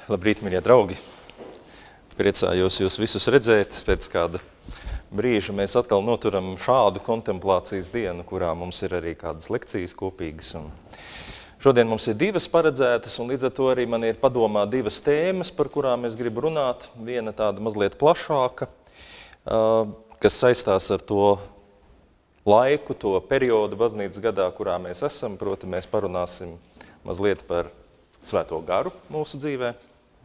Labrīt, mīļie draugi! Priecājos jūs visus redzēt. Pēc kāda brīža mēs atkal noturam šādu kontemplācijas dienu, kurā mums ir arī kādas lekcijas kopīgas. Šodien mums ir divas paredzētas, un līdz ar to arī man ir padomā divas tēmas, par kurām es gribu runāt. Viena tāda mazliet plašāka, kas saistās ar to laiku, to periodu baznīcas gadā, kurā mēs esam. Proti, mēs parunāsim mazliet par Svēto garu mūsu dzīvē.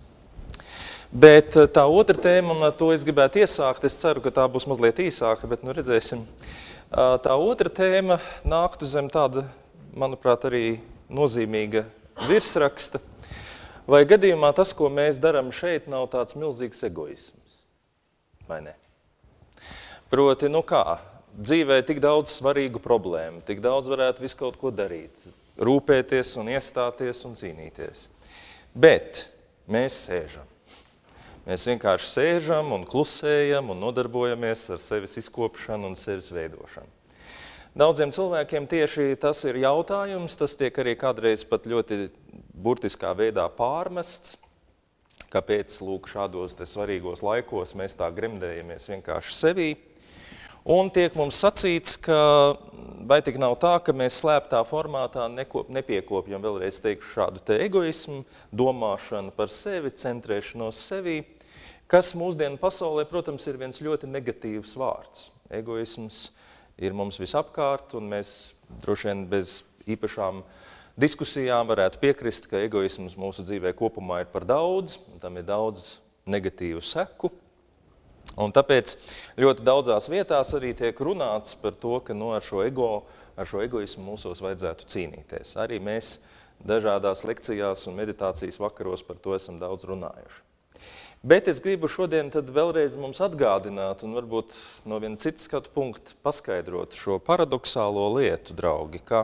Bet tā otra tēma, un ar to es gribētu iesākt, es ceru, ka tā būs mazliet īsāka, bet nu redzēsim. Tā otra tēma nāktu zem tāda, manuprāt, arī nozīmīga virsraksta. Vai gadījumā tas, ko mēs darām šeit, nav tāds milzīgs egoisms? Vai ne? Proti, nu kā, dzīvē tik daudz svarīgu problēmu, tik daudz varētu visu kaut ko darīt, rūpēties un iestāties un cīnīties. Bet mēs sēžam. Mēs vienkārši sēžam un klusējam un nodarbojamies ar sevis izkopšanu un sevis veidošanu. Daudziem cilvēkiem tieši tas ir jautājums, tas tiek arī kādreiz pat ļoti burtiskā veidā pārmests, kāpēc lūk šādos te svarīgos laikos mēs tā gremdējamies vienkārši sevī. Un tiek mums sacīts, ka vai tik nav tā, ka mēs slēptā formātā nepiekopjam, vēlreiz teikšu, šādu te egoismu, domāšanu par sevi, centrēšanos sevī, kas mūsdienu pasaulē, protams, ir viens ļoti negatīvs vārds. Egoisms ir mums visapkārt, un mēs droši vien bez īpašām diskusijām varētu piekrist, ka egoisms mūsu dzīvē kopumā ir par daudz, un tam ir daudz negatīvu seku. Un tāpēc ļoti daudzās vietās arī tiek runāts par to, ka ar šo egoismu mūsos vajadzētu cīnīties. Arī mēs dažādās lekcijās un meditācijas vakaros par to esam daudz runājuši. Bet es gribu šodien tad vēlreiz mums atgādināt un varbūt no viena cita skatu punkta paskaidrot šo paradoxālo lietu, draugi, ka,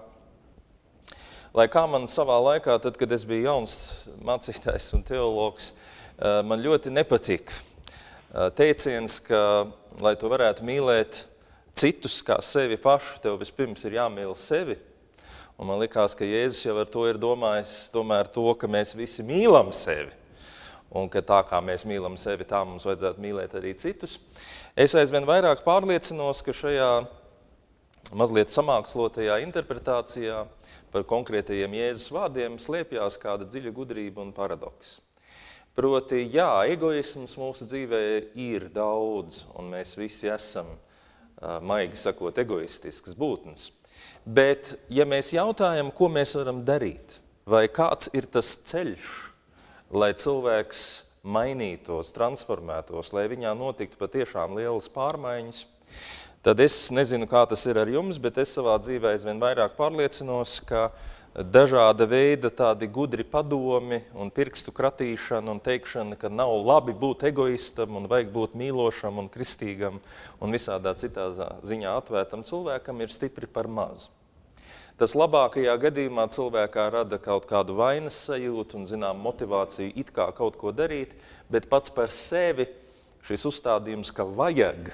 lai kā man savā laikā, tad, kad es biju jauns mācītājs un teologs, man ļoti nepatika teiciens, ka, lai tu varētu mīlēt citus kā sevi pašu, tev vispirms ir jāmīl sevi. Un man likās, ka Jēzus jau ar to ir domājis tomēr to, ka mēs visi mīlam sevi. Un ka tā kā mēs mīlam sevi, tā mums vajadzētu mīlēt arī citus. Es aizvien vairāk pārliecinos, ka šajā mazliet samākslotajā interpretācijā par konkrētajiem Jēzus vārdiem slēpjās kāda dziļa gudrība un paradoks. Proti, jā, egoisms mūsu dzīvē ir daudz, un mēs visi esam, maigi sakot, egoistiskas būtnes. Bet, ja mēs jautājam, ko mēs varam darīt, vai kāds ir tas ceļš, lai cilvēks mainītos, transformētos, lai viņā notiktu patiešām lielas pārmaiņas, tad es nezinu, kā tas ir ar jums, bet es savā dzīvē aizvien vairāk pārliecinos, ka dažāda veida tādi gudri padomi un pirkstu kratīšana un teikšana, ka nav labi būt egoistam un vajag būt mīlošam un kristīgam un visādā citā ziņā atvērtam cilvēkam ir stipri par mazu. Tas labākajā gadījumā cilvēkā rada kaut kādu vainas sajūtu un, zinām, motivāciju it kā kaut ko darīt, bet pats par sevi šis uzstādījums, ka vajag,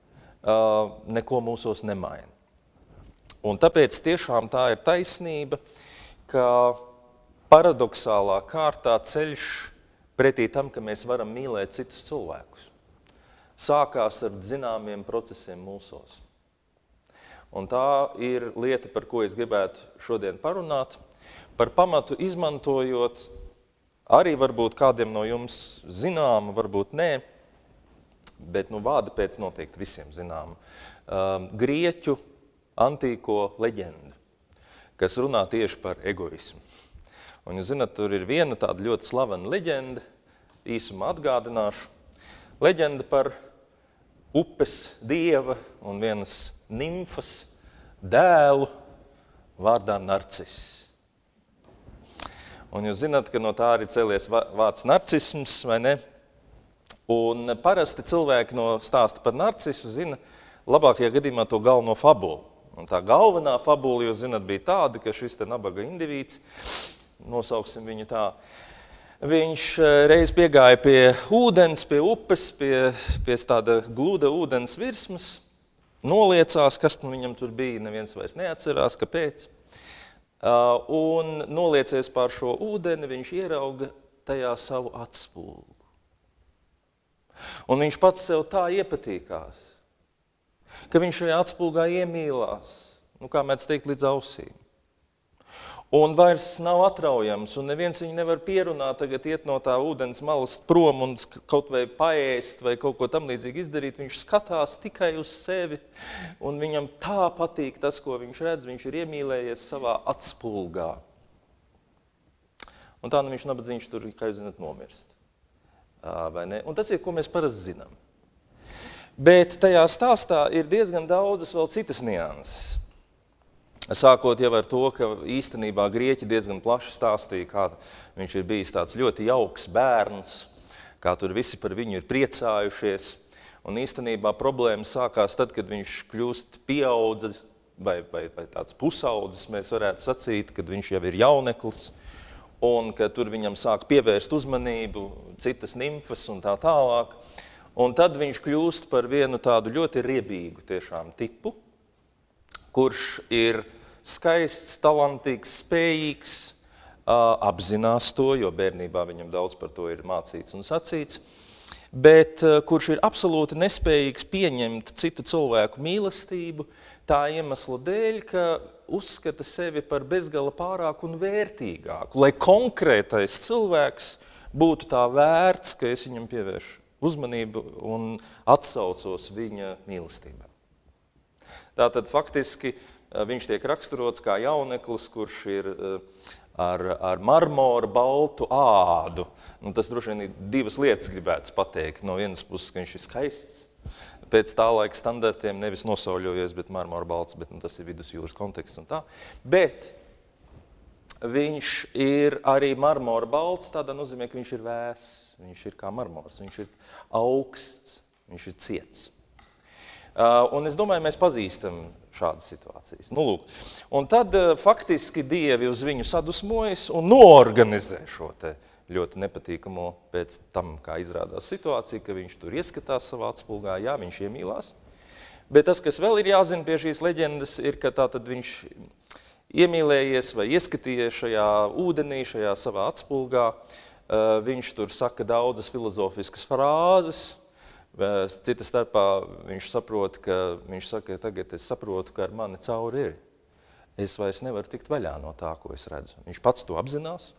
neko mūsos nemaina. Un tāpēc tiešām tā ir taisnība, ka paradoxālā kārtā ceļš pretī tam, ka mēs varam mīlēt citus cilvēkus, sākās ar zināmiem procesiem mūsos. Un tā ir lieta, par ko es gribētu šodien parunāt, par pamatu izmantojot arī varbūt kādiem no jums zināma, varbūt nē, bet vārda pēc noteikti visiem zināma, grieķu antīko leģendu, kas runā tieši par egoismu. Un, jūs zināt, tur ir viena tāda ļoti slavena leģenda, īsumā atgādināšu, leģenda par upes dieva un vienas nimfas dēlu vārdā Narciss. Un jūs zināt, ka no tā arī cēlies vārds narcisms, vai ne? Un parasti cilvēki no stāsta par Narcisu zina labākajā gadījumā to galveno fabulu. Un tā galvenā fabula, jūs zināt, bija tāda, ka šis te nabaga indivīds, nosauksim viņu tā, viņš reiz piegāja pie ūdens, pie upes, pie tāda gluda ūdens virsmas, noliecās, kas viņam tur bija, neviens vairs neatcerās, kāpēc. Un noliecies pār šo ūdeni, viņš ierauga tajā savu atspulgu. Un viņš pats sev tā iepatīkās, ka viņš šajā atspulgā iemīlās, kā mēdz teikt, līdz ausīm. Un vairs nav atraujams, un neviens viņu nevar pierunāt tagad iet no tā ūdens malas prom un kaut vai paēst vai kaut ko tam līdzīgi izdarīt. Viņš skatās tikai uz sevi, un viņam tā patīk tas, ko viņš redz. Viņš ir iemīlējies savā atspulgā. Un tā viņš nabadzīgs tur, kā jūs zināt, nomirst. Vai ne? Un tas ir, ko mēs parasti zinām. Bet tajā stāstā ir diezgan daudzas vēl citas nianses. Sākot jau ar to, ka īstenībā grieķi diezgan plaši stāstīja, kā viņš ir bijis tāds ļoti jauks bērns, kā tur visi par viņu ir priecājušies. Un īstenībā problēma sākās tad, kad viņš kļūst pieaudzis vai tāds pusaudzis, mēs varētu sacīt, kad viņš jau ir jauneklis, un ka tur viņam sāk pievērst uzmanību citas nimfas un tā tālāk. Un tad viņš kļūst par vienu tādu ļoti riebīgu tiešām tipu, kurš ir skaists, talantīgs, spējīgs, apzinās to, jo bērnībā viņam daudz par to ir mācīts un sacīts, bet kurš ir absolūti nespējīgs pieņemt citu cilvēku mīlestību tā iemesla dēļ, ka uzskata sevi par bezgala pārāku un vērtīgāku, lai konkrētais cilvēks būtu tā vērts, ka es viņam pievēršu uzmanību un atsaucos viņa mīlestībā. Tātad faktiski viņš tiek raksturots kā jauneklis, kurš ir ar marmora baltu ādu. Tas droši vien ir divas lietas gribētas pateikt. No vienas puses, ka viņš ir skaists, pēc tā laika standartiem, nevis nosauļojies, bet marmora balts, bet tas ir vidusjūras konteksts un tā. Bet viņš ir arī marmora balts, tādā nozīmē, ka viņš ir vēss, viņš ir kā marmors, viņš ir augsts, viņš ir ciets. Un es domāju, mēs pazīstam šādas situācijas. Lūk. Un tad faktiski dievi uz viņu sadusmojas un noorganizē šo te ļoti nepatīkamo pēc tam, kā izrādās situācija, ka viņš tur ieskatās savā atspulgā, jā, viņš iemīlās. Bet tas, kas vēl ir jāzina pie šīs leģendas, ir, ka tātad viņš iemīlējies vai ieskatījies šajā ūdenī, šajā savā atspulgā. Viņš tur saka daudzas filozofiskas frāzes. Cita starpā viņš saka, tagad es saprotu, ka ar mani cauri ir. Es vairs nevaru tikt vaļā no tā, ko es redzu. Viņš pats to apzinās.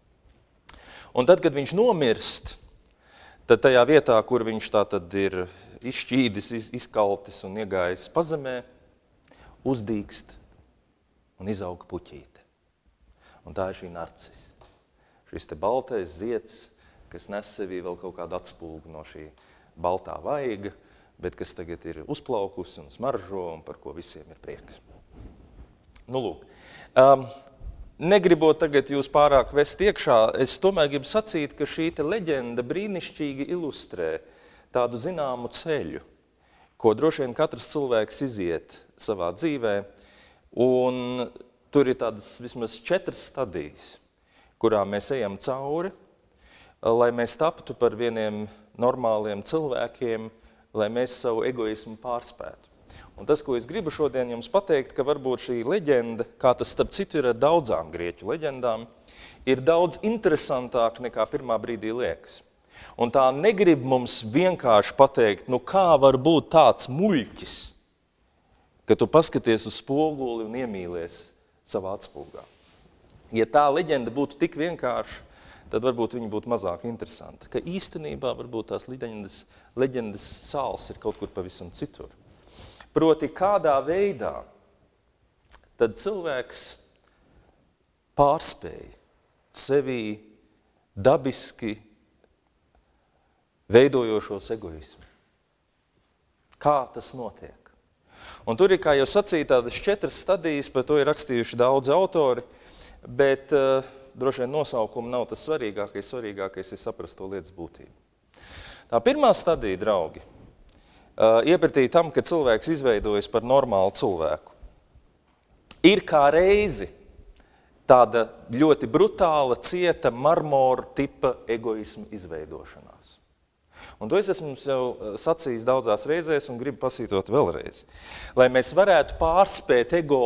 Un tad, kad viņš nomirst, tad tajā vietā, kur viņš tā tad ir izšķīdis, izkaltis un iegājis pazemē, uzdīkst un izauga puķīte. Un tā ir šī narcis. Šis te baltais zieds, kas nes sevī vēl kaut kādu atspulgu no šī baltā vaiga, bet kas tagad ir uzplaukusi un smaržo un par ko visiem ir prieks. Lūk. Negribot tagad jūs pārāk vest iekšā, es tomēr gribu sacīt, ka šī te leģenda brīnišķīgi ilustrē tādu zināmu ceļu, ko droši vien katrs cilvēks iziet savā dzīvē, un tur ir tādas vismaz 4 stadijas, kurām mēs ejam cauri, lai mēs taptu par vieniem normāliem cilvēkiem, lai mēs savu egoismu pārspētu. Un tas, ko es gribu šodien jums pateikt, ka varbūt šī leģenda, kā tas starp citu ir ar daudzām grieķu leģendām, ir daudz interesantāk nekā pirmā brīdī liekas. Un tā negrib mums vienkārši pateikt, kā var būt tāds muļķis, ka tu paskaties uz spoguli un iemīlies savā atspulgā. Ja tā leģenda būtu tik vienkārša, tad varbūt viņi būtu mazāk interesanti. Ka īstenībā varbūt tās leģendas sāls ir kaut kur pavisam citur. Proti, kādā veidā tad cilvēks pārspēja sevī dabiski veidojošos egoismu. Kā tas notiek? Un tur ir, kā jau sacīja, tādas 4 stadijas, par to ir rakstījuši daudzi autori, bet droši vien nosaukumi nav tas svarīgākais. Svarīgākais ir saprast to lietas būtību. Tā pirmā stadija, draugi, iepratī tam, ka cilvēks izveidojas par normālu cilvēku, ir kā reizi tāda ļoti brutāla, cieta marmora tipa egoisma izveidošanās. Un to es esmu jau sacījis daudzās reizēs un gribu pasītot vēlreiz. Lai mēs varētu pārspēt ego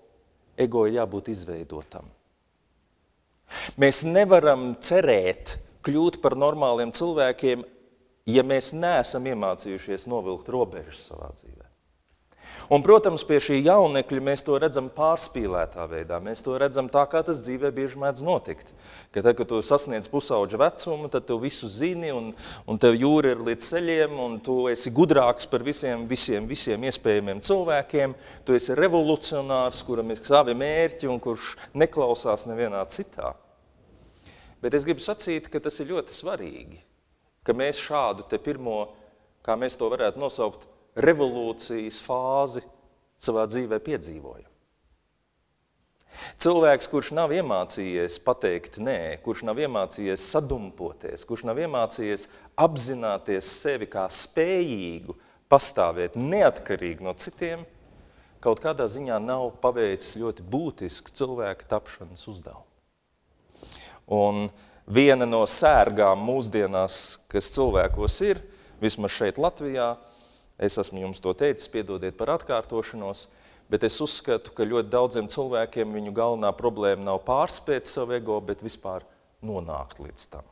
ir jābūt izveidotam. Mēs nevaram cerēt kļūt par normāliem cilvēkiem, ja mēs neesam iemācījušies novilkt robežas savā dzīvē. Un, protams, pie šī jaunekļa mēs to redzam pārspīlētā veidā. Mēs to redzam tā, kā tas dzīvē bieži mēdz notikt. Ka tad, kad tu sasniedz pusauģa vecumu, tad tu visu zini, un tev jūra ir līdz ceļiem, un tu esi gudrāks par visiem iespējamiem cilvēkiem. Tu esi revolucionārs, kuram ir savi mērķi un kurš neklausās nevienā citā. Bet es gribu sacīt, ka tas ir ļoti svarīgi, ka mēs šādu te pirmo, kā mēs to varētu nosaukt, revolūcijas fāzi savā dzīvē piedzīvojam. Cilvēks, kurš nav iemācījies pateikt nē, kurš nav iemācījies sadumpoties, kurš nav iemācījies apzināties sevi kā spējīgu pastāvēt neatkarīgi no citiem, kaut kādā ziņā nav paveicis ļoti būtisku cilvēka tapšanas uzdevumu. Un viena no sērgām mūsdienās, kas cilvēkos ir, vismaz šeit Latvijā, es esmu jums to teicis, piedodiet par atkārtošanos, bet es uzskatu, ka ļoti daudziem cilvēkiem viņu galvenā problēma nav pārspēt savu ego, bet vispār nonākt līdz tam.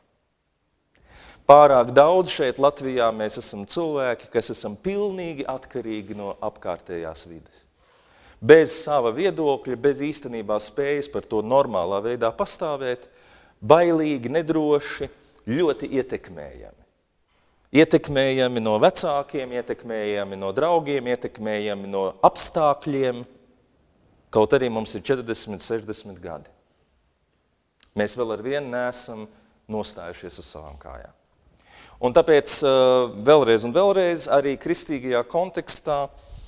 Pārāk daudz šeit Latvijā mēs esam cilvēki, kas esam pilnīgi atkarīgi no apkārtējās vides. Bez sava viedokļa, bez īstenībā spējas par to normālā veidā pastāvēt, bailīgi, nedroši, ļoti ietekmējami. Ietekmējami no vecākiem, ietekmējami no draugiem, ietekmējami no apstākļiem, kaut arī mums ir 40, 60 gadi. Mēs vēl ar vienu neesam nostājušies uz savām kājām. Un tāpēc vēlreiz un vēlreiz arī kristīgajā kontekstā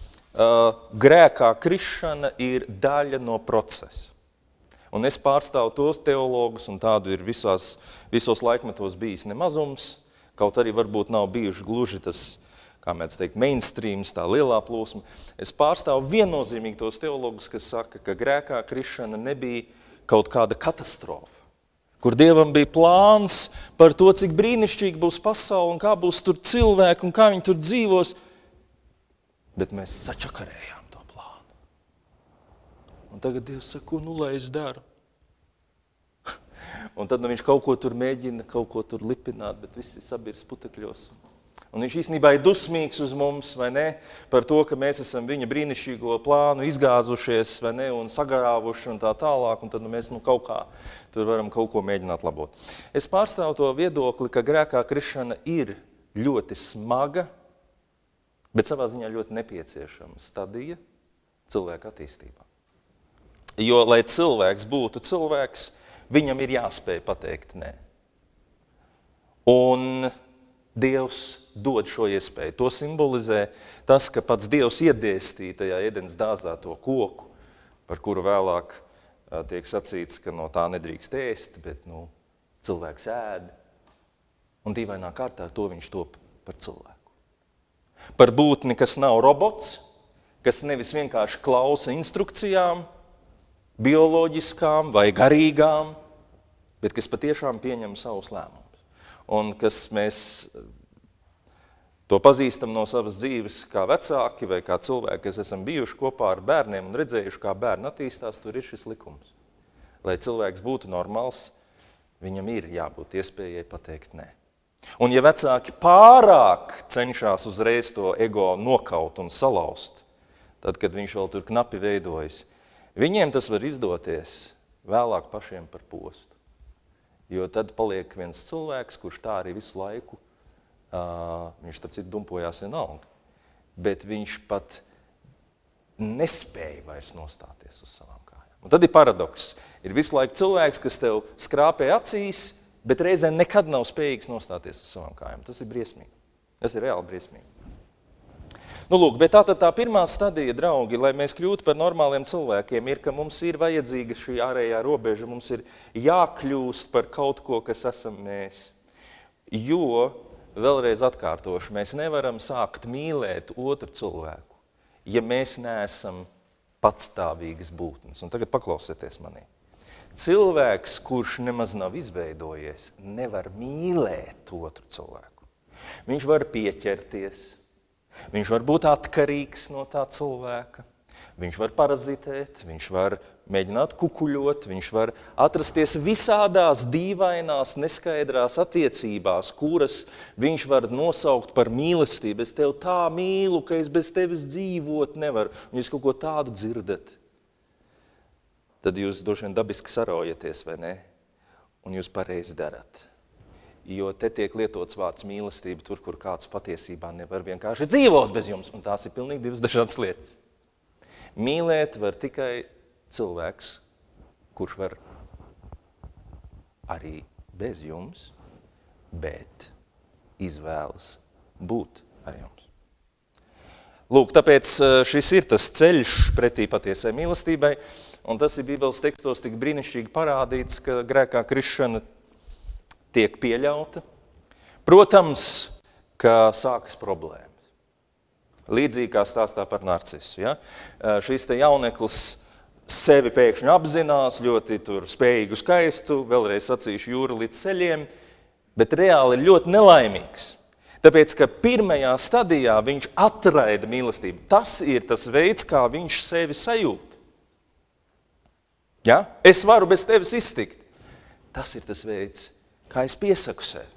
grēkā krišana ir daļa no procesa. Un es pārstāvu tos teologus, un tādu ir visos laikmetos bijis nemazums, kaut arī varbūt nav bijuši gluži tas, kā mēs teikt, mainstreams, tā lielā plūsma. Es pārstāvu viennozīmīgi tos teologus, kas saka, ka grēkā krišana nebija kaut kāda katastrofa, kur Dievam bija plāns par to, cik brīnišķīgi būs pasaule un kā būs tur cilvēki un kā viņi tur dzīvos, bet mēs sačakarējām to plānu. Un tagad Dievs saka, ko nu lai es daru? Un tad viņš kaut ko tur mēģina, kaut ko tur lipināt, bet viss ir sabirs putekļos. Un viņš īstenībā ir dusmīgs uz mums, vai ne, par to, ka mēs esam viņa brīnišķīgo plānu izgāzušies, vai ne, un sagrāvuši un tā tālāk, un tad mēs kaut kā tur varam kaut ko mēģināt labot. Es pārstāvu to viedokli, ka grēkā krišana ir ļoti smaga, bet savā ziņā ļoti nepieciešama stadija cilvēka attīstībā. Jo, lai cilvēks būtu cilvēks, viņam ir jāspēj pateikt nē. Un Dievs dod šo iespēju. To simbolizē tas, ka pats Dievs iedēstīja tajā Ēdenes dārzā to koku, par kuru vēlāk tiek sacīts, ka no tā nedrīkst ēst, bet cilvēks ēd. Un dīvainā kārtā to viņš top par cilvēku. Par būtni, kas nav robots, kas nevis vienkārši klausa instrukcijām, bioloģiskām vai garīgām, bet kas patiešām pieņem savus lēmumus. Un kas mēs to pazīstam no savas dzīves kā vecāki vai kā cilvēki, kas esam bijuši kopā ar bērniem un redzējuši, kā bērni attīstās, tur ir šis likums. Lai cilvēks būtu normāls, viņam ir jābūt iespējai pateikt nē. Un ja vecāki pārāk cenšas uzreiz to ego nokaut un salauzt, tad, kad viņš vēl tur knapi veidojas, viņiem tas var izdoties vēlāk pašiem par postu. Jo tad paliek viens cilvēks, kurš tā arī visu laiku, viņš starp citu dumpojās vienalga, bet viņš pat nespēja vairs nostāties uz savām kājām. Un tad ir paradoks. Ir visu laiku cilvēks, kas tev skrāpē acīs, bet reizē nekad nav spējīgs nostāties uz savām kājām. Tas ir briesmīgi. Tas ir reāli briesmīgi. Lūk, bet tā pirmā stadija, draugi, lai mēs kļūtu par normāliem cilvēkiem, ir, ka mums ir vajadzīga šī ārējā robeža, mums ir jākļūst par kaut ko, kas esam mēs. Jo, vēlreiz atkārtošu, mēs nevaram sākt mīlēt otru cilvēku, ja mēs neesam patstāvīgas būtnes. Un tagad paklausieties manī. Cilvēks, kurš nemaz nav izveidojies, nevar mīlēt otru cilvēku. Viņš var pieķerties. Viņš var būt atkarīgs no tā cilvēka, viņš var parazitēt, viņš var mēģināt kukuļot, viņš var atrasties visādās dīvainās, neskaidrās attiecībās, kuras viņš var nosaukt par mīlestību. Es tevi tā mīlu, ka es bez tevis dzīvot nevaru. Un jūs kaut ko tādu dzirdat, tad jūs droši vien dabiski saraujaties, vai ne? Un jūs pareizi darat. Jo te tiek lietots vārds mīlestība tur, kur kāds patiesībā nevar vienkārši dzīvot bez jums. Un tās ir pilnīgi divas dažādas lietas. Mīlēt var tikai cilvēks, kurš var arī bez jums, bet izvēlas būt ar jums. Lūk, tāpēc šis ir tas ceļš pretī patiesai mīlestībai, un tas ir Bībeles tekstos tik brīnišķīgi parādīts, ka grēkā krišana tiek pieļauta. Protams, ka sākas problēmas. Līdzīgi kā stāstā par narcisu. Ja? Šis te jauneklis sevi pēkšņi apzinās, ļoti tur spējīgu skaistu, vēlreiz sacīšu jūru līdz ceļiem, bet reāli ir ļoti nelaimīgs. Tāpēc, ka pirmajā stadijā viņš atraida mīlestību. Tas ir tas veids, kā viņš sevi sajūt. Ja? Es varu bez tevis iztikt. Tas ir tas veids, kā es piesaku sevi.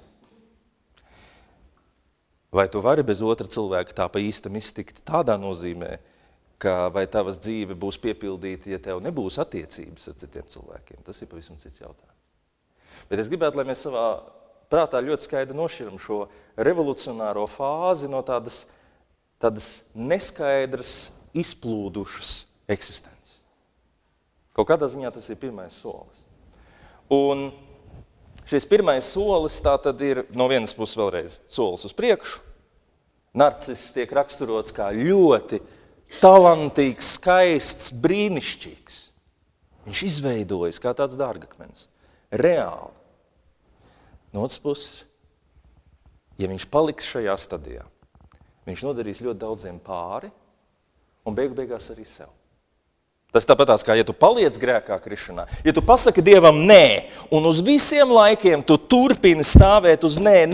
Vai tu vari bez otra cilvēka tā pa īstam iztikt tādā nozīmē, ka vai tavas dzīve būs piepildīta, ja tev nebūs attiecības ar citiem cilvēkiem? Tas ir pavisam cits jautājums. Bet es gribētu, lai mēs savā prātā ļoti skaidri nošķiram šo revolucionāro fāzi no tādas neskaidras, izplūdušas eksistences. Kaut kādā ziņā tas ir pirmais solis. Un šis pirmais solis tā tad ir no vienas puses vēlreiz solis uz priekšu. Narciss tiek raksturots kā ļoti talantīgs, skaists, brīnišķīgs. Viņš izveidojas kā tāds dārgakmenis. Reāli. No otras puses, ja viņš paliks šajā stadijā, viņš nodarīs ļoti daudziem pāri un beigās arī sev. Tas tāpatās, kā ja tu paliec grēkā krišanā, ja tu pasaki Dievam nē, un uz visiem laikiem tu turpini stāvēt uz nē,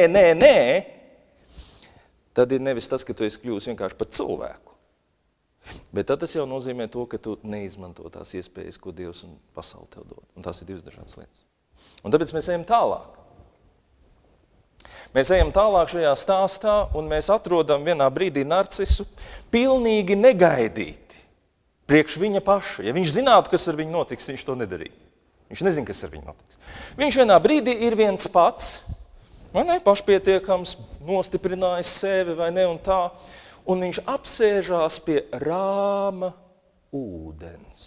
tad ir nevis tas, ka tu esi kļūst vienkārši par cilvēku. Bet tad tas jau nozīmē to, ka tu neizmanto tās iespējas, ko Dievs un pasauli tev dod. Un tās ir divas dažādas lietas. Un tāpēc mēs ejam tālāk. Mēs ejam tālāk šajā stāstā, un mēs atrodam vienā brīdī narcisu pilnīgi negaidīt. Priekš viņa paša. Ja viņš zinātu, kas ar viņu notiks, viņš to nedarīja. Viņš nezina, kas ar viņu notiks. Viņš vienā brīdī ir viens pats, vai ne, pašpietiekams, nostiprinājis sevi, vai ne, un tā, un viņš apsēžās pie rāma ūdens.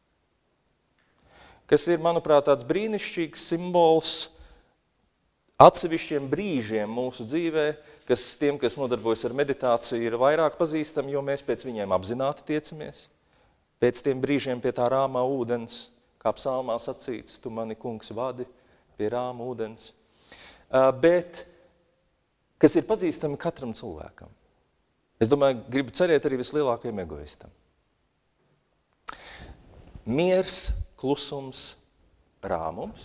Kas ir, manuprāt, tāds brīnišķīgs simbols atsevišķiem brīžiem mūsu dzīvē, kas tiem, kas nodarbojas ar meditāciju, ir vairāk pazīstami, jo mēs pēc viņiem apzināti tiecamies. Pēc tiem brīžiem pie tā rāmā ūdens, kā psalmā sacīts, tu mani, kungs, vadi pie rāma ūdens. Bet, kas ir pazīstami katram cilvēkam. Es domāju, gribu cerēt arī vislielākajam egoistam. Miers, klusums, rāmums.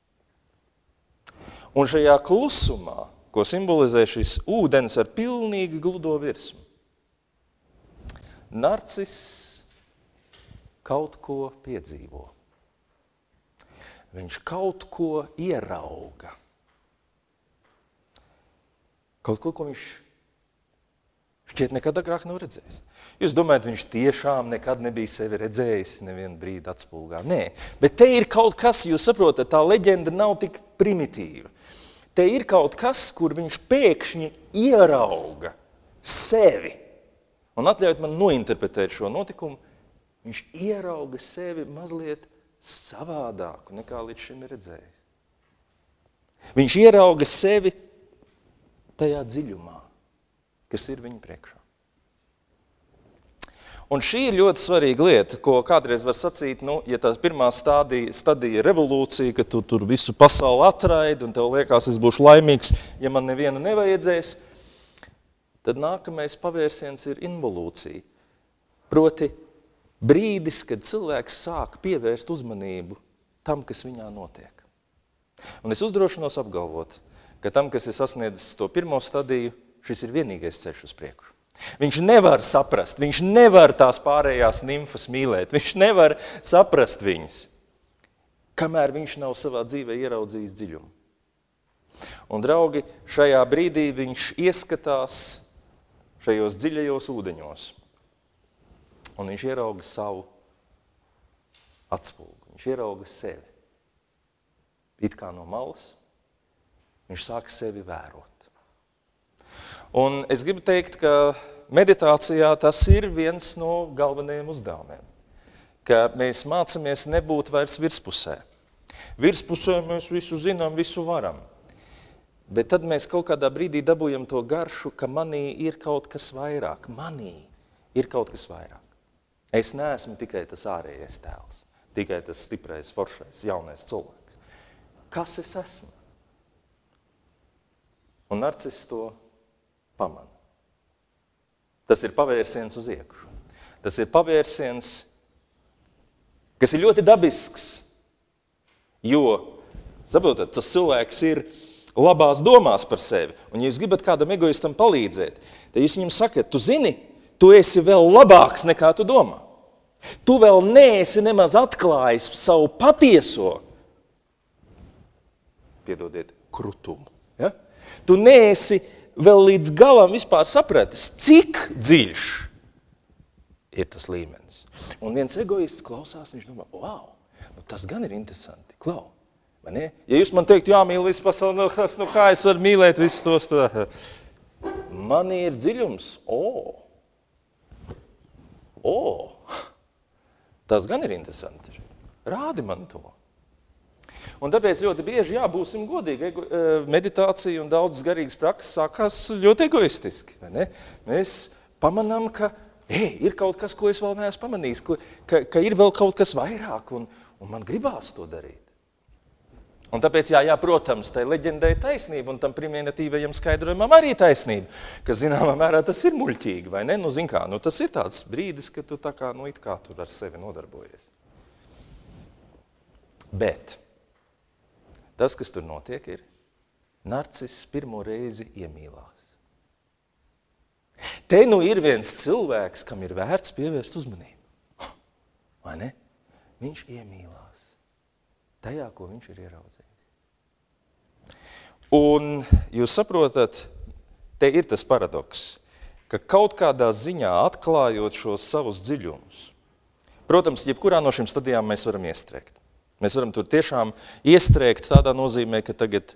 Un šajā klusumā, ko simbolizē šis ūdens ar pilnīgi gludo virsmu, narciss kaut ko piedzīvo. Viņš kaut ko ierauga. Kaut ko viņš šķiet nekad agrāk nav redzējis. Jūs domājat, viņš tiešām nekad nebija sevi redzējis nevienu brīdi atspulgā. Nē, bet te ir kaut kas, jūs saprotat, tā leģenda nav tik primitīva. Te ir kaut kas, kur viņš pēkšņi ierauga sevi. Un atļaujiet man nointerpretēt šo notikumu. Viņš ierauga sevi mazliet savādāku, nekā līdz šim ir redzējis. Viņš ierauga sevi tajā dziļumā, kas ir viņa priekšā. Un šī ir ļoti svarīga lieta, ko kādreiz var sacīt, ja tā pirmā stadija ir revolūcija, ka tu tur visu pasauli atraidi un tev liekas, es būšu laimīgs, ja man nevienu nevajadzēs, tad nākamais pavērsiens ir involūcija. Proti, brīdis, kad cilvēks sāk pievērst uzmanību tam, kas viņā notiek. Un es uzdrošinos apgalvot, ka tam, kas ir sasniedzis to pirmo stadiju, šis ir vienīgais ceļš uz priekšu. Viņš nevar saprast, viņš nevar tās pārējās nimfas mīlēt, viņš nevar saprast viņas, kamēr viņš nav savā dzīvē ieraudzījis dziļumu. Un, draugi, šajā brīdī viņš ieskatās šajos dziļajos ūdeņos, un viņš ierauga savu atspulgu, viņš ierauga sevi. It kā no malas, viņš sāk sevi vērot. Un es gribu teikt, ka meditācijā tas ir viens no galvenajiem uzdevumiem, ka mēs mācamies nebūt vairs virspusē. Virspusē mēs visu zinām, visu varam. Bet tad mēs kaut kādā brīdī dabūjam to garšu, ka manī ir kaut kas vairāk. Manī ir kaut kas vairāk. Es neesmu tikai tas ārējais tēls, tikai tas stiprais, foršais, jaunais cilvēks. Kas es esmu? Un narciss to pamana. Tas ir pavērsiens uz iekšu. Tas ir pavērsiens, kas ir ļoti dabisks, jo, saprotat, tas cilvēks ir labās domās par sevi. Un ja jūs gribat kādam egoistam palīdzēt, tad jūs viņam sakat, tu zini, tu esi vēl labāks nekā tu domā. Tu vēl neesi nemaz atklājis savu patieso, piedodiet, krutumu. Ja? Tu neesi vēl līdz galam vispār sapratis, cik dziļš ir tas līmenis. Un viens egoists klausās, viņš domā, wow, nu tas gan ir interesanti, klau. Vai ne? Ja jūs man teiktu, jāmīl visu pasauli, nu kā es varu mīlēt visus tos, to. Man ir dziļums, tas gan ir interesanti. Rādi man to. Un tāpēc ļoti bieži, būsim godīgi, meditācija un daudzas garīgas prakses sākās ļoti egoistiski. Vai ne? Mēs pamanām, ka ir kaut kas, ko es vēl neesmu pamanījis, ka ir vēl kaut kas vairāk, un man gribās to darīt. Un tāpēc, protams, tai leģendai taisnība, un tam primitīvajam skaidrojumam arī taisnība, ka zināmā mērā tas ir muļķīgi, vai ne? Nu, zin kā, tas ir tāds brīdis, ka tu tā kā, it kā tur ar sevi nodarbojies. Bet tas, kas tur notiek, ir narciss pirmo reizi iemīlās. Te nu ir viens cilvēks, kam ir vērts pievērst uzmanību. Vai ne? Viņš iemīlās tajā, ko viņš ir ieraudzījis. Un jūs saprotat, te ir tas paradoks, ka kaut kādā ziņā atklājot šos savus dziļumus, protams, jebkurā no šīm stadijām mēs varam iestrēgt. Mēs varam tur tiešām iestrēgt tādā nozīmē, ka tagad,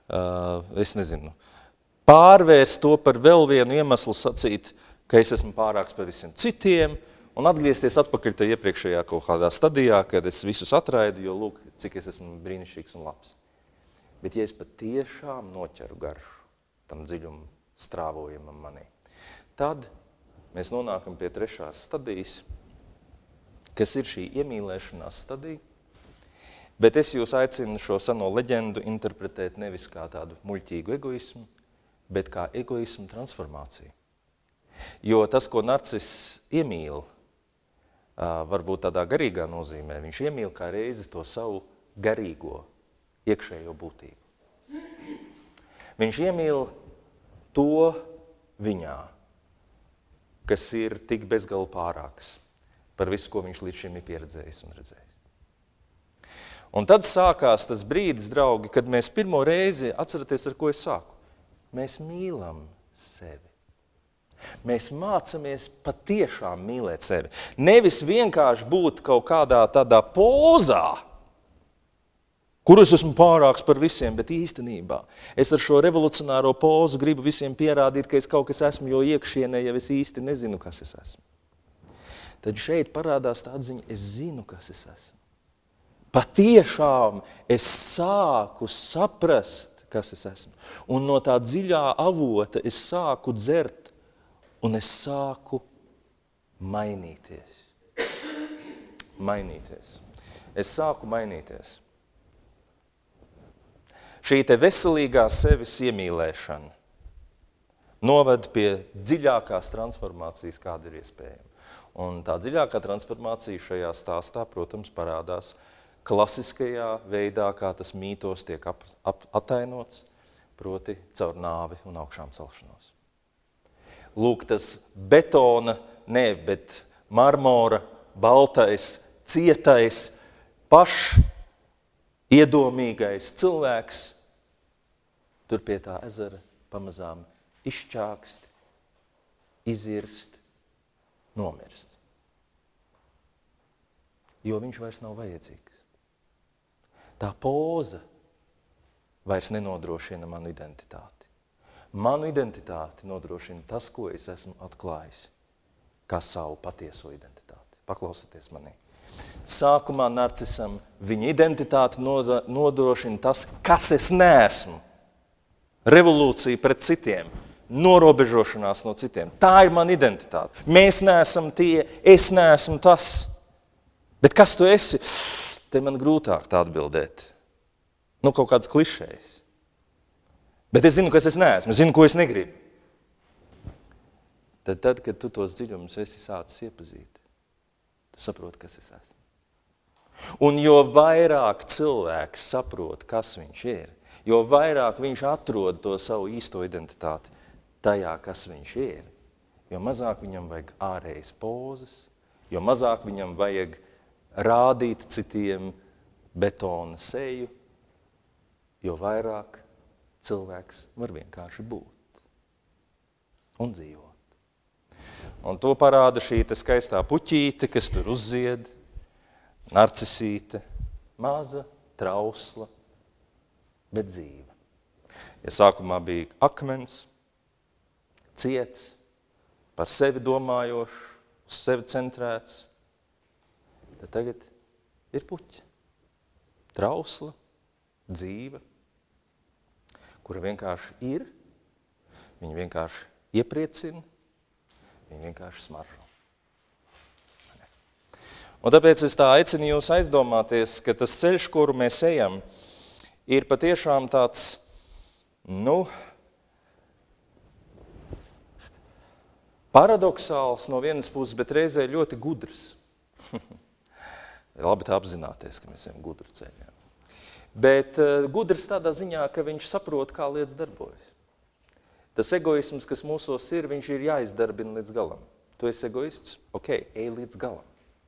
pārvērst to par vēl vienu iemeslu sacīt, ka es esmu pārāks par visiem citiem, un atgriezties atpakaļ tajā iepriekšējā kaut kādā stadijā, kad es visus atraidu, jo lūk, cik es esmu brīnišķīgs un labs. Bet ja es patiešām noķeru garšu tam dziļumu strāvojumam manī, tad mēs nonākam pie trešās stadijas, kas ir šī iemīlēšanās stadija. Bet es jūs aicinu šo seno leģendu interpretēt nevis kā tādu muļķīgu egoismu, bet kā egoismu transformāciju. Jo tas, ko narciss iemīl, varbūt tādā garīgā nozīmē, viņš iemīl kā reizi to savu garīgo, iekšējo būtību. Viņš iemīl to viņā, kas ir tik bezgalu pārāks par visu, ko viņš līdz šim ir pieredzējis un redzējis. Un tad sākās tas brīdis, draugi, kad mēs pirmo reizi, atceraties, ar ko es sāku, mēs mīlam sevi. Mēs mācamies patiešām mīlēt sevi. Nevis vienkārši būt kaut kādā tādā pozā, kur es esmu pārāks par visiem, bet īstenībā es ar šo revolucionāro pozu gribu visiem pierādīt, ka es kaut kas esmu, jo iekšienē jau es īsti nezinu, kas es esmu. Tad šeit parādās tā atziņa, es zinu, kas es esmu. Patiešām es sāku saprast, kas es esmu. Un no tā dziļā avota es sāku dzert, un es sāku mainīties. Es sāku mainīties. Šī te veselīgā sevis iemīlēšana noved pie dziļākās transformācijas, kāda ir iespējama. Un tā dziļākā transformācija šajā stāstā, protams, parādās klasiskajā veidā, kā tas mītos tiek atainots, proti caur nāvi un augšām celšanos. lūk, tas betona, bet marmora, baltais, cietais, iedomīgais cilvēks tur pie tā ezera pamazām izšķākst, izirst, nomirst. Jo viņš vairs nav vajadzīgs. Tā poza vairs nenodrošina manu identitāti. Manu identitāti nodrošina tas, ko es esmu atklājis, kā savu patieso identitāti. Paklausieties manī. Sākumā narcisam viņa identitāti nodrošina tas, kas es neesmu. Revolūcija pret citiem, norobežošanās no citiem. Tā ir mana identitāte. Mēs neesam tie, es neesmu tas. Bet kas tu esi? Te man grūtāk tā atbildēt. Kaut kāds klišējs. Bet es zinu, kas es neesmu, es zinu, ko es negribu. Tad, kad tu tos dziļumus esi sācis iepazīt, tu saproti, kas es esmu. Un jo vairāk cilvēks saprot, kas viņš ir, jo vairāk viņš atrod to savu īsto identitāti tajā, kas viņš ir, jo mazāk viņam vajag ārējas pozas, jo mazāk viņam vajag rādīt citiem betona seju, jo vairāk cilvēks var vienkārši būt un dzīvot. Un to parāda šī skaistā puķīte, kas tur uzzied, narcisīte, maza, trausla, bet dzīva. Ja sākumā bija akmens, ciets, par sevi domājošs, uz sevi centrēts, tad tagad ir puķa, trausla, dzīva, kura vienkārši ir, viņa vienkārši iepriecina, viņa vienkārši smaržo. Un tāpēc es tā aicinu jūs aizdomāties, ka tas ceļš, kuru mēs ejam, ir patiešām tāds, paradoxāls no vienas puses, bet reizē ļoti gudrs. Labi tā apzināties, ka mēs ejam gudru ceļu. Bet gudrs tādā ziņā, ka viņš saprot, kā lietas darbojas. Tas egoisms, kas mūsos ir, viņš ir jāizdarbina līdz galam. Tu esi egoists? Ok, ej līdz galam.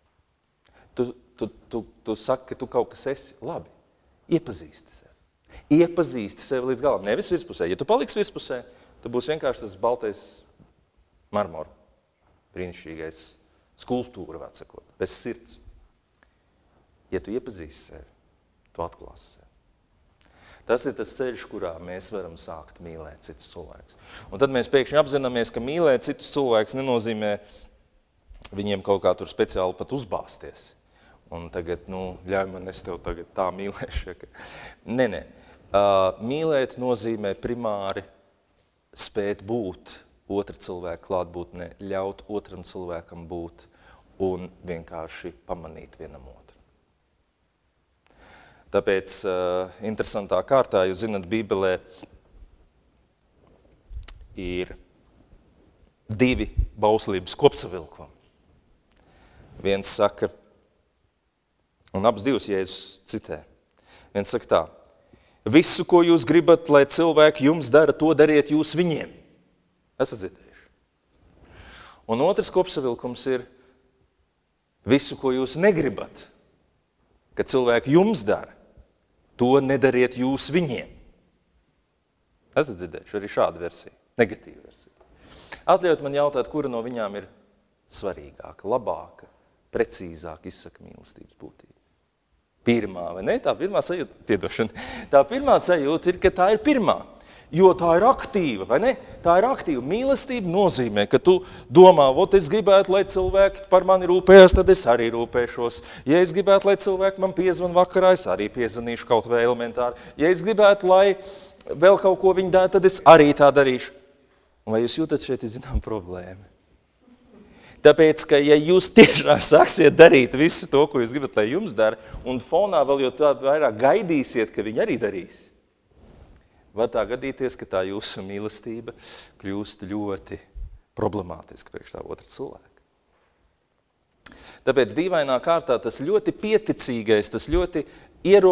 Tu saki, ka tu kaut kas esi? Labi, iepazīsti sevi. Iepazīsti sevi līdz galam, nevis virspusē. Ja tu paliksi virspusē, tu būsi vienkārši tas baltais marmora, brīnišķīgais skulptūra, vecakot, bez sirds. Ja tu iepazīsti sevi, tu atklāsi sevi. Tas ir tas ceļš, kurā mēs varam sākt mīlēt citus cilvēkus. Un tad mēs pēkšņi apzināmies, ka mīlēt citus cilvēkus nenozīmē viņiem kaut kā tur speciāli pat uzbāzties. Un tagad, ļauj man, es tev tagad tā mīlēšu. Nē. Mīlēt nozīmē primāri spēt būt otra cilvēka klātbūtnē, ļaut otram cilvēkam būt un vienkārši pamanīt vienam otru. Tāpēc interesantā kārtā, jūs zināt, Bībelē ir 2 bauslības kopsavilkumi. Viens saka, un abas 2 Jēzus citē. Viens saka tā, visu, ko jūs gribat, lai cilvēki jums dara, to dariet jūs viņiem. Esat dzirdējuši. Un otrs kopsavilkums ir, visu, ko jūs negribat, ka cilvēki jums dara, to nedariet jūs viņiem. Esat dzirdējuši arī šādu versiju, negatīvu versiju. Atļaujot man jautāt, kura no viņām ir svarīgāka, labāka, precīzāk izsaka mīlestības būtību. Pirmā, vai ne? Tā pirmā sajūta, piedošana, tā pirmā sajūta ir, ka tā ir pirmā. Jo tā ir aktīva, vai ne? Tā ir aktīva. Mīlestība nozīmē, ka tu domā, es gribētu, lai cilvēki par mani rūpējas, tad es arī rūpēšos. Ja es gribētu, lai cilvēki man piezvan vakarā, es arī piezvanīšu kaut vai elementāri. Ja es gribētu, lai vēl kaut ko viņi dara, tad es arī tā darīšu. Un vai jūs jūtat šeit zinām problēmu? Tāpēc, ka ja jūs tiešām sāksiet darīt visu to, ko jūs gribat, lai jums dara, un fonā vēl jau tā vairāk gaidīsiet, ka viņi arī darīs, var tā gadīties, ka tā jūsu mīlestība kļūst ļoti problemātiska priekš tā otra cilvēka. Tāpēc dīvainā kārtā tas ļoti pieticīgais, tas ļoti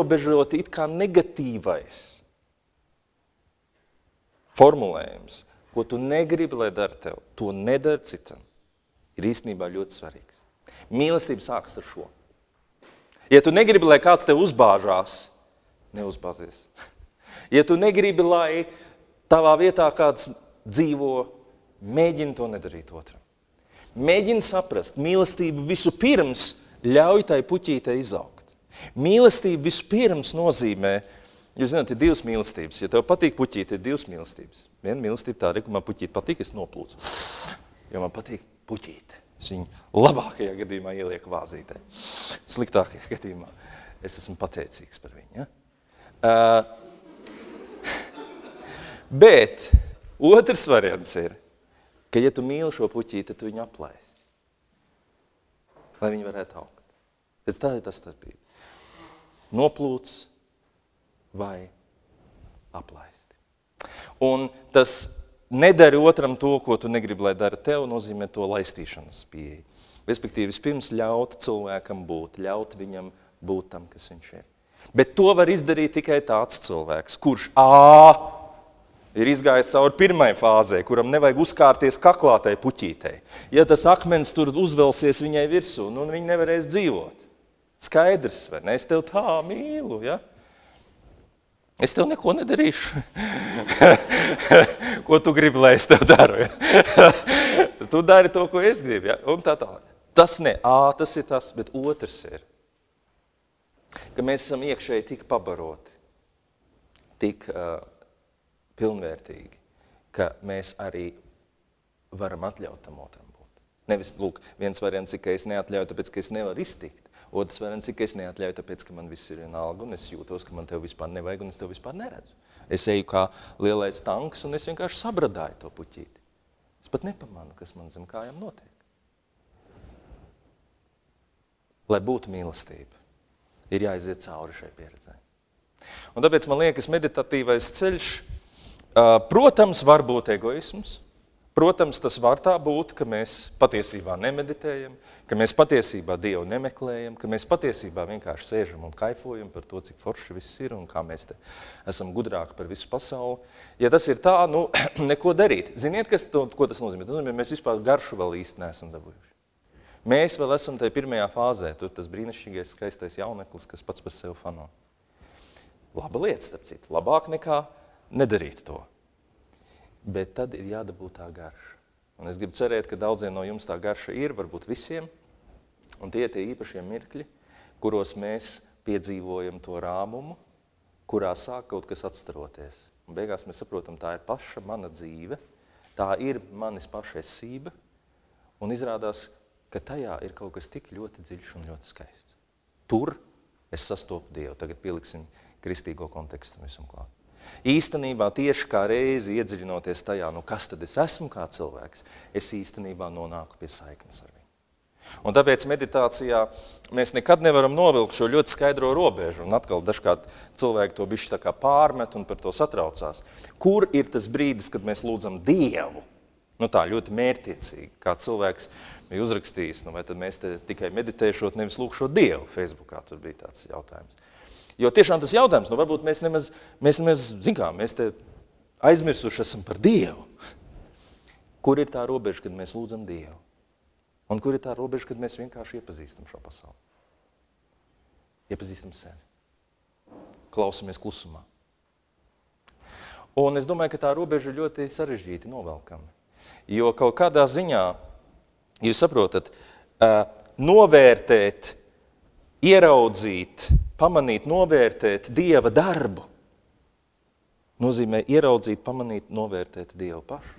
ierobežoti it kā negatīvais formulējums ko tu negribi, lai dara tev, to nedara citam, ir īstenībā ļoti svarīgs. Mīlestība sākas ar šo. Ja tu negribi, lai kāds tev uzbāžās, neuzbāzies. Ja tu negribi, lai tavā vietā kāds dzīvo, mēģini to nedarīt otram. Mēģini saprast, mīlestība vispirms ļauj tai puķītei izaugt. Mīlestība vispirms nozīmē, jūs zināt, ir divas mīlestības. Ja tev patīk puķīte, ir divas mīlestības. Viena mīlestība tāda, ka man puķīte patīk, es noplūcu. Jo man patīk puķīte. Es viņu labākajā gadījumā ielieku vāzītē. Sliktākajā gadījumā es esmu pateicīgs par viņu. Ja? Bet otrs variants ir, ka ja tu mīli šo puķīti, tad tu viņu aplaist. Lai viņi varētu augt. Tā ir tas starpība. Noplūc vai aplaisti. Un tas nedari otram to, ko tu negribi, lai dara tev, nozīmē to laistīšanas pieeja. Respektīvi, vispirms ļaut cilvēkam būt, ļaut viņam būt tam, kas viņš ir. Bet to var izdarīt tikai tāds cilvēks, kurš ir izgājis cauri pirmai fāzē, kuram nevajag uzkārties kaklātai puķītei. Ja tas akmens tur uzvelsies viņai virsū, nu viņa nevarēs dzīvot. Skaidrs, vai ne? Es tev tā mīlu, ja? Es tev neko nedarīšu. Ko tu gribi, lai es tev daru, ja? Tu dari to, ko es gribu, ja? Un tā. Tas ne, tas ir tas, bet otrs ir, ka mēs esam iekšēji tik pabaroti, tik pilnvērtīgi, ka mēs arī varam atļaut tam otram būt. Nevis, lūk, viens variants ir, ka es neatļauju, tāpēc, ka es nevaru iztikt. Otrs variants ir, ka es neatļauju, tāpēc, ka man viss ir vienalga, un es jūtos, ka man tev vispār nevajag, un es tev vispār neredzu. Es eju kā lielais tanks, un es vienkārši sabradāju to puķīti. Es pat nepamanu, kas man zem kājām notiek. Lai būtu mīlestība, ir jāiziet cauri šai pieredzē. Un tāpēc man liekas, meditatīvais ceļš, protams, var būt egoisms. Protams, tas var tā būt, ka mēs patiesībā nemeditējam, ka mēs patiesībā Dievu nemeklējam, ka mēs patiesībā vienkārši sēžam un kaifojam par to, cik forši viss ir un kā mēs te esam gudrāki par visu pasauli. Ja tas ir tā, nu, neko darīt. Ziniet, ko tas nozīmē? Tas nozīmē, mēs vispār garšu vēl īsti neesam dabūjuši. Mēs vēl esam tajā pirmajā fāzē, tur tas brīnišķīgais, skaistais jauneklis, kas pats par sevi fano. Laba lieta, starp citu, labāk nekā nedarīt to. Bet tad ir jādabū tā garša. Un es gribu cerēt, ka daudziem no jums tā garša ir, varbūt visiem, un tie īpašie mirkļi, kuros mēs piedzīvojam to rāmumu, kurā sāk kaut kas atstaroties. Un beigās mēs saprotam, tā ir paša mana dzīve, tā ir manis paša esība, un izrādās, ka tajā ir kaut kas tik ļoti dziļš un ļoti skaists. Tur es sastopu Dievu. Tagad pieliksim kristīgo kontekstu visam klāt. Īstenībā tieši kā reizi iedziļinoties tajā, nu kas tad es esmu kā cilvēks, es īstenībā nonāku pie saiknes ar viņu. Un tāpēc meditācijā mēs nekad nevaram novilkt šo ļoti skaidro robežu, un atkal dažkārt cilvēki to bišķi tā kā pārmet un par to satraucās. Kur ir tas brīdis, kad mēs lūdzam Dievu? Nu tā, ļoti mērķtiecīgi, kā cilvēks bija uzrakstījis, nu vai tad mēs te tikai meditēšot, nevis lūkšot Dievu. Facebookā tur bija tāds jautājums. Jo tiešām tas jautājums, nu varbūt mēs nemaz zin kā, mēs te aizmirsuši esam par Dievu. Kur ir tā robeža, kad mēs lūdzam Dievu? Un kur ir tā robeža, kad mēs vienkārši iepazīstam šo pasauli? Iepazīstam sevi. Klausamies klusumā. Un es domāju, ka tā robeža ir ļoti sarežģīti novelkama. Jo kaut kādā ziņā, jūs saprotat, novērtēt, ieraudzīt, pamanīt, novērtēt Dieva darbu, nozīmē ieraudzīt, pamanīt, novērtēt Dievu pašu.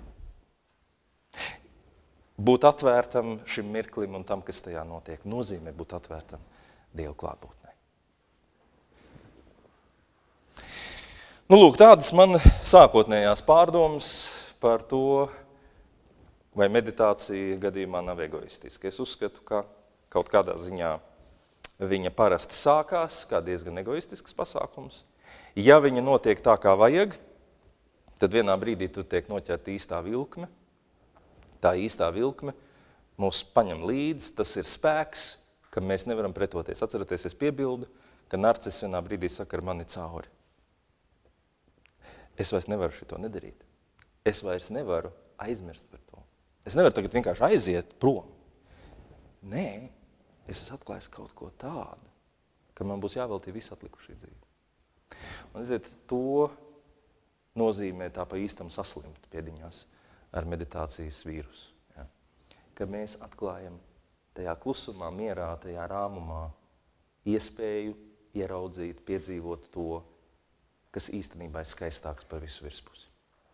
Būt atvērtam šim mirklim un tam, kas tajā notiek, nozīmē būt atvērtam Dievu klātbūtnē. Nu, lūk, tādas man sākotnējās pārdomas par to, vai meditācija gadījumā nav egoistiska. Es uzskatu, ka kaut kādā ziņā viņa parasti sākās kā diezgan egoistisks pasākums. Ja viņa notiek tā, kā vajag, tad vienā brīdī tur tiek noķerta īstā vilkme. Tā īstā vilkme mūs paņem līdzi, tas ir spēks, kam mēs nevaram pretoties. Atceraties, es piebildu, ka narcis vienā brīdī saka ar mani cauri. Es vairs nevaru šito nedarīt. es vairs nevaru aizmirst par to. Es nevaru tagad vienkārši aiziet prom. Nē, es esmu atklājis kaut ko tādu, ka man būs jāveltī visu atlikušie dzīvi. Un, redziet, to nozīmē tā pa īstam saslimt piediņās ar meditācijas vīrusu. Ja? Ka mēs atklājam tajā klusumā, mierā, tajā rāmumā iespēju ieraudzīt, piedzīvot to, kas īstenībā ir skaistāks par visu virspusi.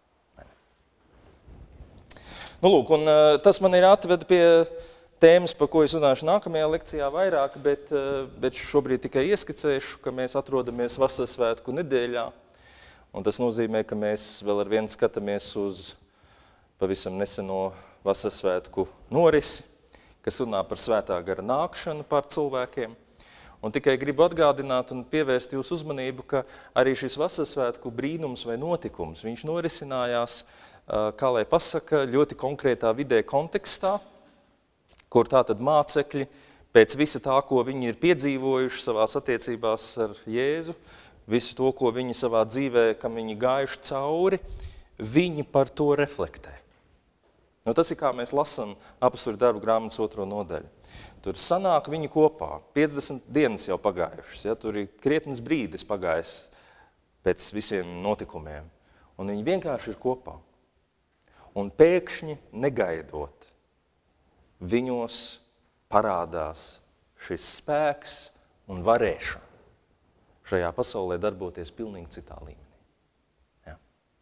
Nu, lūk, un tas man ir atved pie tēmas, par ko es runāšu nākamajā lekcijā vairāk, bet šobrīd tikai ieskicēšu, ka mēs atrodamies Vasarsvētku nedēļā, un tas nozīmē, ka mēs vēl ar vienu skatāmies uz pavisam neseno Vasarsvētku norisi, kas runā par svētā gara nākšanu pār cilvēkiem. Un tikai gribu atgādināt un pievērst jūsu uzmanību, ka arī šis Vasarsvētku brīnums vai notikums, viņš norisinājās, kā lai pasaka, ļoti konkrētā vidē kontekstā, kur tātad mācekļi pēc visa tā, ko viņi ir piedzīvojuši savās attiecībās ar Jēzu, visu to, ko viņi savā dzīvē, kam viņi gājuši cauri, viņi par to reflektē. Nu, tas ir kā mēs lasam Apostoļu darbu grāmatas 2. nodaļu. Tur sanāk viņi kopā, 50 dienas jau pagājušas, ja? Tur ir krietnes brīdis pagājis pēc visiem notikumiem, un viņi vienkārši ir kopā. Un pēkšņi negaidot, viņos parādās šis spēks un varēšana šajā pasaulē darboties pilnīgi citā līmenī. Ja.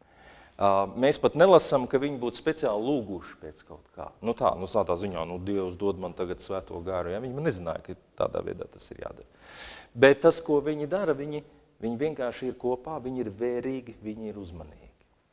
Mēs pat nelasam, ka viņi būtu speciāli lūguši pēc kaut kā. Nu tā, tādā ziņā, Dievs dod man tagad svēto garu. Ja. Viņi man nezināja, ka tādā veidā tas ir jādara. Bet tas, ko viņi dara, viņi vienkārši ir kopā, viņi ir vērīgi, viņi ir uzmanīgi.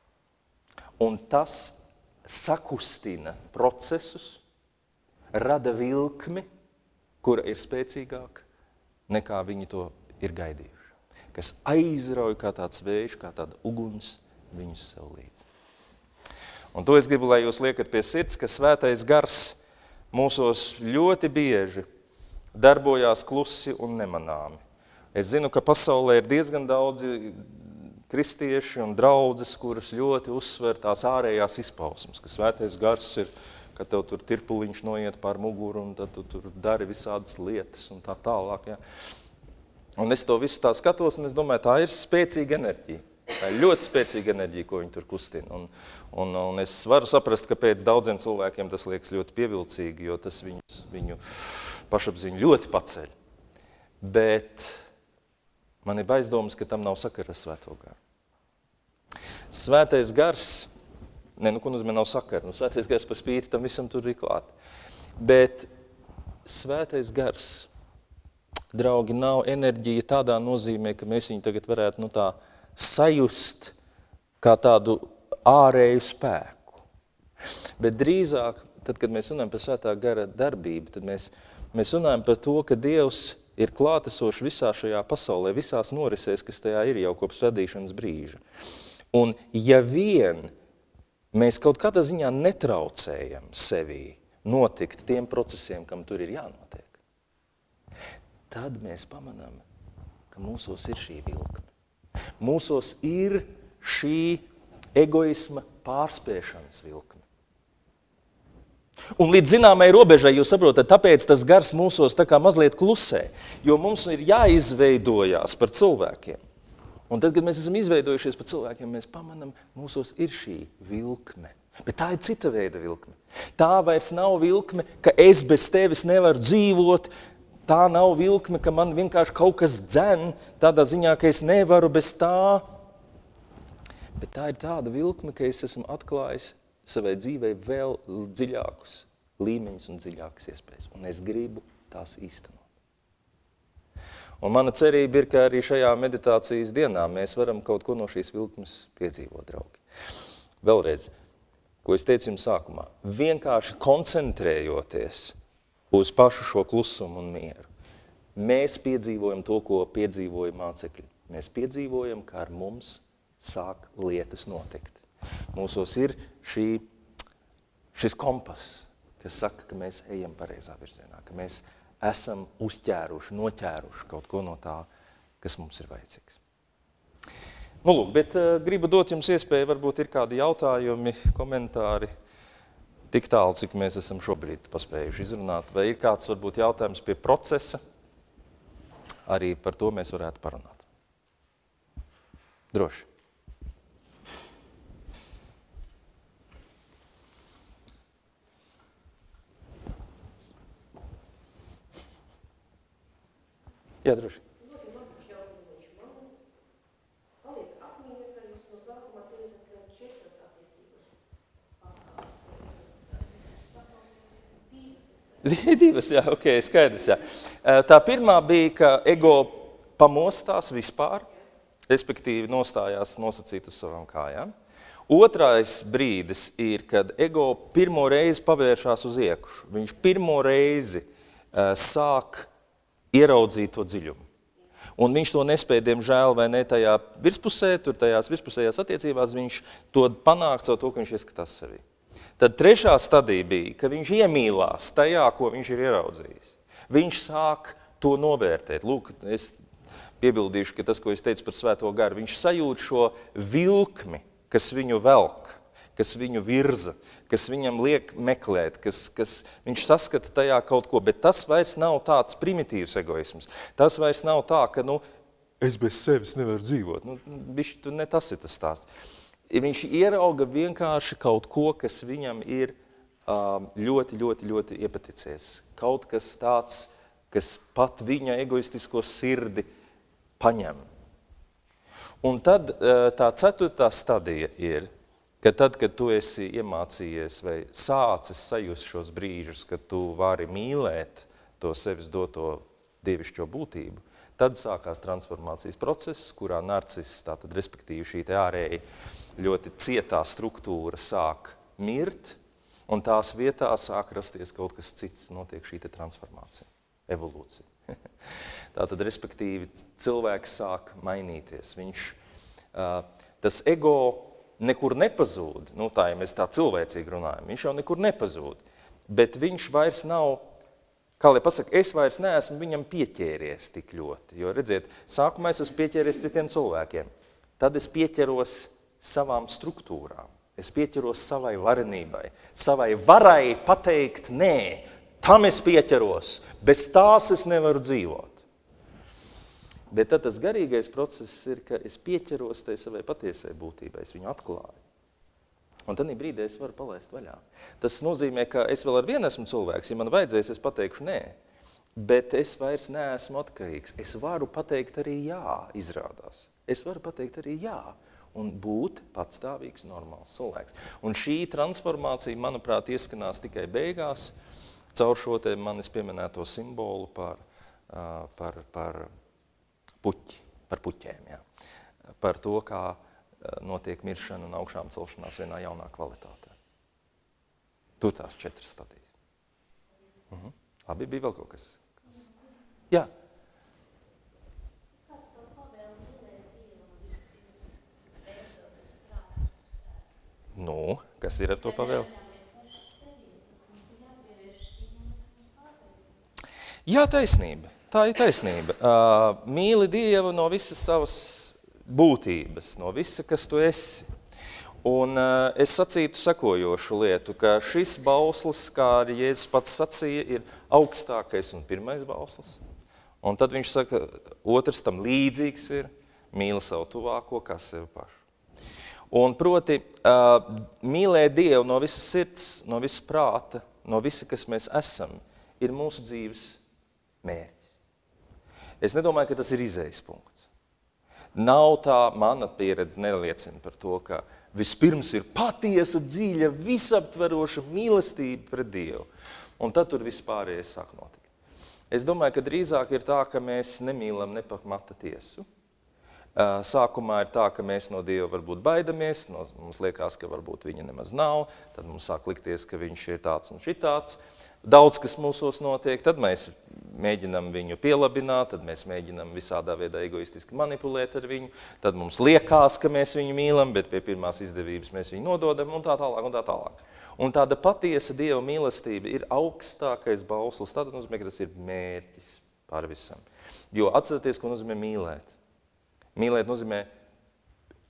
Un tas sakustina procesus, rada vilkmi, kura ir spēcīgāka nekā viņi to ir gaidījuši. Kas aizrauj kā tāds vējš, kā tāda uguns viņus sev līdzi. Un to es gribu, lai jūs liekat pie sirds, ka svētais gars mūsos ļoti bieži darbojās klusi un nemanāmi. Es zinu, ka pasaulē ir diezgan daudzi kristieši un draudzes, kuras ļoti uzsver tās ārējās izpausmes, ka svētais gars ir, ka tev tur tirpuliņš noiet pār muguru un tad tu tur dari visādas lietas un tā tālāk. Ja. Un es to visu tā skatos un es domāju, tā ir spēcīga enerģija. Tā ir ļoti spēcīga enerģija, ko viņi tur kustina. Un es varu saprast, ka pēc daudziem cilvēkiem tas liekas ļoti pievilcīgi, jo tas viņu pašapziņu ļoti paceļ. Bet man ir baizdomas, ka tam nav sakara ar svēto garu. Svētais gars, ko nozīmē nav sakara, svētais gars pa spīti tam visam tur ir klāt. Bet svētais gars, draugi, nav enerģija tādā nozīmē, ka mēs viņu tagad varētu tā sajust kā tādu ārēju spēku. Bet drīzāk, tad, kad mēs runājam par svētā gara darbību, tad mēs runājam par to, ka Dievs ir klātesoši visā šajā pasaulē, visās norisēs, kas tajā ir jau kopš radīšanas brīža. Un ja vien mēs kaut kādā ziņā netraucējam sevī notikt tiem procesiem, kam tur ir jānotiek, tad mēs pamanām, ka mūsos ir šī vilkme. Mūsos ir šī egoisma pārspēšanas vilkme. Un līdz zināmai robežai, jūs saprotat, tāpēc tas gars mūsos tā kā mazliet klusē, jo mums ir jāizveidojās par cilvēkiem. Un tad, kad mēs esam izveidojušies par cilvēkiem, mēs pamanām, mūsos ir šī vilkme. Bet tā ir cita veida vilkme. Tā vairs nav vilkme, ka es bez tevis nevaru dzīvot. Tā nav vilkme, ka man vienkārši kaut kas dzen, tādā ziņā, ka es nevaru bez tā. Bet tā ir tāda vilkme, ka es esmu atklājis savai dzīvei vēl dziļākus līmeņus un dziļākas iespējas. Un es gribu tās īstenot. Un mana cerība ir, ka arī šajā meditācijas dienā mēs varam kaut ko no šīs vilkmes piedzīvot, draugi. Vēlreiz, ko es teicu jums sākumā, vienkārši koncentrējoties uz pašu šo klusumu un mieru, mēs piedzīvojam to, ko piedzīvoja mācekļi. Mēs piedzīvojam, kā ar mums sāk lietas notikt. Mūsos ir šis kompass, kas saka, ka mēs ejam pareizā virzienā, ka mēs esam uzķēruši, noķēruši kaut ko no tā, kas mums ir vajadzīgs. Nu, lūk, bet gribu dot jums iespēju, varbūt ir kādi jautājumi, komentāri, tik tālu, cik mēs esam šobrīd paspējuši izrunāt. Vai ir kāds, varbūt, jautājums pie procesa? Arī par to mēs varētu parunāt. Droši. Jā, droši. Divas, jā, ok, skaidrs, jā. Tā pirmā bija, ka ego pamostās vispār, respektīvi nostājās nosacīt uz savām kājām. Otrais brīdis ir, kad ego pirmo reizi pavēršās uz iekšu. Viņš pirmo reizi sāk ieraudzīt to dziļumu. Un viņš to nespēja, diemžēl, vai ne tajā virspusē, tur tajās virspusējās attiecībās, viņš to panāk caur to, ka viņš ieskatās sevī. Tad trešā stadija bija, ka viņš iemīlās tajā, ko viņš ir ieraudzījis. Viņš sāk to novērtēt. Lūk, es piebildīšu, ka tas, ko es teicu par Svēto garu, viņš sajūt šo vilkmi, kas viņu velk, kas viņu virza, kas viņam liek meklēt, kas viņš saskata tajā kaut ko, bet tas vairs nav tāds primitīvs egoisms. Tas vairs nav tā, ka, es bez sevis nevaru dzīvot. Bišķi, ne tas ir tas stāsts. Viņš ierauga vienkārši kaut ko, kas viņam ir ļoti, ļoti, ļoti iepaticies. Kaut kas tāds, kas pat viņa egoistisko sirdi paņem. Un tad tā ceturtā stadija ir, ka tad, kad tu esi iemācījies vai sācis sajust šos brīžus, kad tu vari mīlēt to sevis doto dievišķo būtību, tad sākās transformācijas process, kurā narciss, tātad respektīvi šī te ārēji ļoti cietā struktūra sāk mirt, un tās vietā sāk rasties kaut kas cits, notiek šī te transformācija, evolūcija. Tātad, respektīvi, cilvēks sāk mainīties. Viņš, tas ego nekur nepazūd, tā, ja mēs tā cilvēcīgi runājam, viņš jau nekur nepazūd, bet viņš vairs nav, kā lai pasaka, es vairs neesmu viņam pieķēries tik ļoti, jo, redziet, sākumā es esmu pieķēries citiem cilvēkiem, tad es pieķeros savām struktūrām, es pieķeros savai varenībai, savai varai pateikt nē, tam es pieķeros, bez tās es nevaru dzīvot. Bet tad tas garīgais process ir, ka es pieķeros tai savai patiesai būtībai, es viņu atklāju. Un tad brīdī es varu palaist vaļā. Tas nozīmē, ka es vēl ar vienu esmu cilvēks, ja man vajadzēs, es pateikšu nē, bet es vairs neesmu atkarīgs. Es varu pateikt arī jā, izrādās. Es varu pateikt arī jā. Un būt patstāvīgs, normāls cilvēks. Un šī transformācija, manuprāt, ieskanās tikai beigās, caur šo te manis pieminēto simbolu par puķi, par puķēm, jā. Par to, kā notiek miršana un augšām celšanās vienā jaunā kvalitātē. Tur tās 4 stadijas. Labi, bija vēl kaut kas? Jā. Kas ir ar to pavēlu? Jā, taisnība. Tā ir taisnība. Mīli Dievu no visas savas būtības, no visa, kas tu esi. Un es sacītu sekojošu lietu, ka šis bauslis, kā arī Jēzus pats sacīja, ir augstākais un pirmais bauslis. Un tad viņš saka, otrs tam līdzīgs ir, mīli savu tuvāko kā sevi pašu. Un proti, mīlēt Dievu no visas sirds, no visas prāta, no visa, kas mēs esam, ir mūsu dzīves mērķis. Es nedomāju, ka tas ir izējas punkts. Nav tā, mana pieredze neliecina par to, ka vispirms ir patiesa, dziļa, visaptveroša mīlestība pret Dievu. Un tad tur viss pārējais sāk notikt. Es domāju, ka drīzāk ir tā, ka mēs nemīlam nepamata tiesu. Sākumā ir tā, ka mēs no Dieva varbūt baidamies, mums liekas, ka varbūt viņa nemaz nav, tad mums sāk likties, ka viņš ir tāds un šitāds. Daudz, kas mūsos notiek, tad mēs mēģinam viņu pielabināt, tad mēs mēģinam visādā veidā egoistiski manipulēt ar viņu, tad mums liekas, ka mēs viņu mīlam, bet pie pirmās izdevības mēs viņu nododam un tā tālāk un tā tālāk. Un tāda patiesa Dieva mīlestība ir augstākais bauslis, tad nozīmē, ka tas ir mērķis pār visam. Jo atcerieties, ko nozīmē mīlēt. Mīlēt nozīmē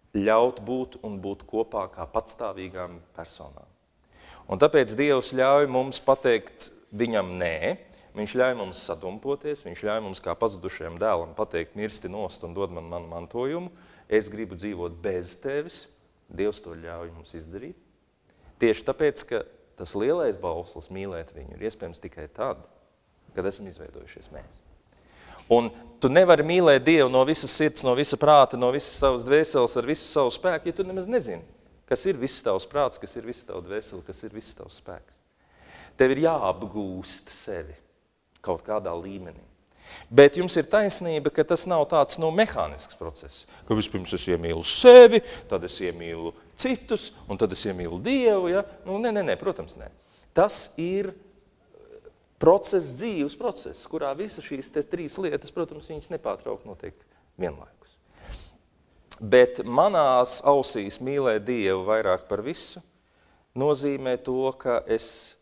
ļaut būt un būt kopā kā patstāvīgām personām. Un tāpēc Dievs ļauj mums pateikt viņam nē, viņš ļauj mums sadumpoties, viņš ļauj mums kā pazudušajam dēlam pateikt mirsti nost un dod man manu mantojumu, es gribu dzīvot bez tevis, Dievs to ļauj mums izdarīt. Tieši tāpēc, ka tas lielais bauslis mīlēt viņu ir iespējams tikai tad, kad esam izveidojušies mēs. Un tu nevari mīlēt Dievu no visas sirds, no visa prāta, no visas savas dvēseles, ar visu savu spēku, ja tu nemaz nezini, kas ir viss tavs prāts, kas ir viss tavs dvēsele, kas ir viss tavs spēks. Tev ir jāapgūst sevi kaut kādā līmenī. Bet jums ir taisnība, ka tas nav tāds mehānisks process, ka vispirms es iemīlu sevi, tad es iemīlu citus, un tad es iemīlu Dievu. Ja? Nē, protams, nē. Tas ir process, dzīves process, kurā visas šīs trīs lietas, protams, viņas nepārtraukti notiek vienlaikus. Bet manās ausīs mīlēt Dievu vairāk par visu nozīmē to, ka es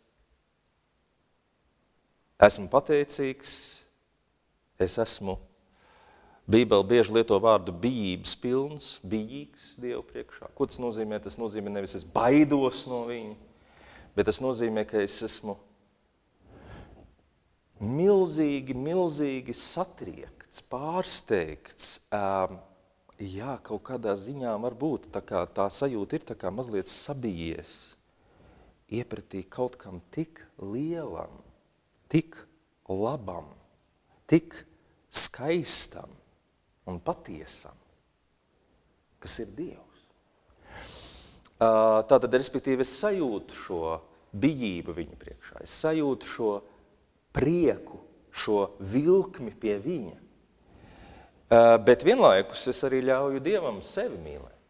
esmu pateicīgs, es esmu, Bībele bieži lieto vārdu bijības pilns, bijīgs Dievu priekšā. Ko tas nozīmē? Tas nozīmē nevis es baidos no viņa, bet tas nozīmē, ka es esmu milzīgi satriekts, pārsteigts, kaut kādā ziņā varbūt tā sajūta ir tā kā mazliet sabijies iepratī kaut kam tik lielam, tik labam, tik skaistam un patiesam, kas ir Dievs. Tātad, respektīvi, es sajūtu šo bijību viņa priekšā, es sajūtu šo prieku, šo vilkmi pie viņa. Bet vienlaikus es arī ļauju Dievam sevi mīlēt.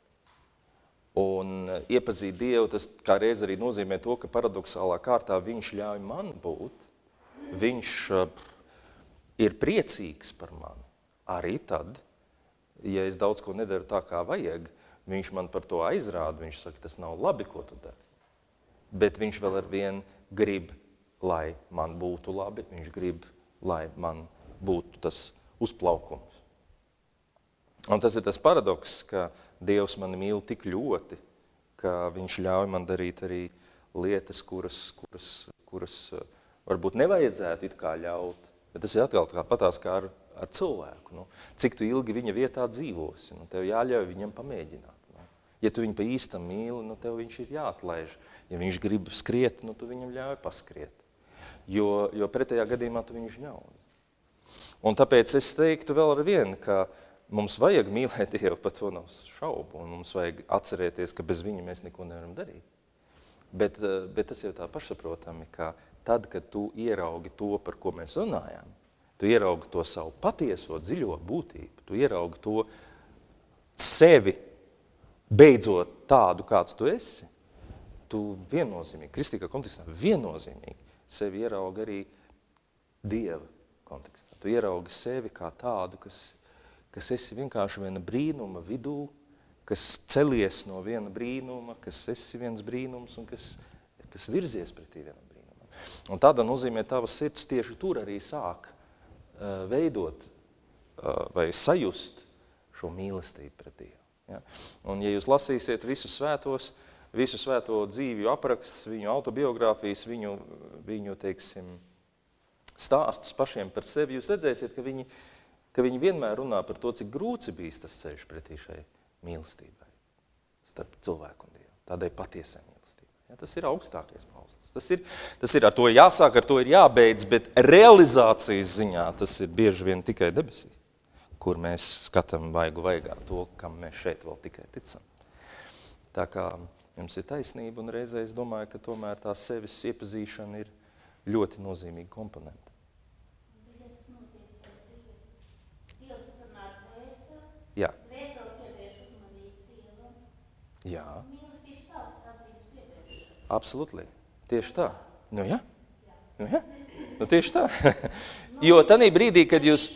Un iepazīt Dievu, tas kā reiz arī nozīmē to, ka paradoxālā kārtā viņš ļauj man būt, viņš ir priecīgs par mani. Arī tad, ja es daudz ko nedaru tā, kā vajag, viņš man par to aizrāda, viņš saka, tas nav labi, ko tu dari. Bet viņš vēl ar vienu grib, lai man būtu labi, viņš grib, lai man būtu tas uzplaukums. Un tas ir tas paradoks, ka Dievs mani mīl tik ļoti, ka viņš ļauj man darīt arī lietas, kuras varbūt nevajadzētu it kā ļaut. Bet tas ir atkal patās kā ar cilvēku. Cik tu ilgi viņa vietā dzīvosi, tev jāļauj viņam pamēģināt. Ja tu viņu pa īstam mīli, tev viņš ir jāatlaiž. Ja viņš grib skriet, tu viņam ļauj paskriet. Jo pretējā gadījumā tu viņu ļauj. Un tāpēc es teiktu vēl ar vienu, ka mums vajag mīlēt Dievu, par to nav šaubu, un mums vajag atcerēties, ka bez viņa mēs neko nevaram darīt. Bet tas jau tā pašsaprotami, ka tad, kad tu ieraugi to, par ko mēs runājām, tu ieraugi to savu patieso dziļo būtību, tu ieraugi to sevi beidzot tādu, kāds tu esi, tu viennozīmīgi, kristīgā kontekstā, viennozīmīgi sevi ieraugi arī Dieva kontekstā. Tu ieraugi sevi kā tādu, kas esi vienkārši viena brīnuma vidū, kas celies no viena brīnuma, kas esi viens brīnums un kas virzies pretī vienam brīnumam. Un tādā nozīmē tavas sirds tieši tur arī sāk veidot vai sajust šo mīlestību pret Dievu. Ja? Un ja jūs lasīsiet visu svēto dzīvju apraksts, viņu autobiogrāfijas, viņu teiksim, stāstus pašiem par sevi, jūs redzēsiet, ka viņi vienmēr runā par to, cik grūts bijis tas ceļš pretī šai mīlestībai starp cilvēku un Dievu, tādai patiesai mīlestībai. Ja? Tas ir augstākais bauslis. Tas ir ar to jāsāk, ar to ir jābeidz, bet realizācijas ziņā tas ir bieži vien tikai debesīs, kur mēs skatām vaigu vaigā to, kam mēs šeit vēl tikai ticam. Tā kā jums ir taisnība, un reizē es domāju, ka tomēr tā sevis iepazīšana ir ļoti nozīmīga komponenta. Jā. Jā. Absolūti. Tieši tā. Ja? Ja? Tieši tā. Jo tanī brīdī, kad jūs...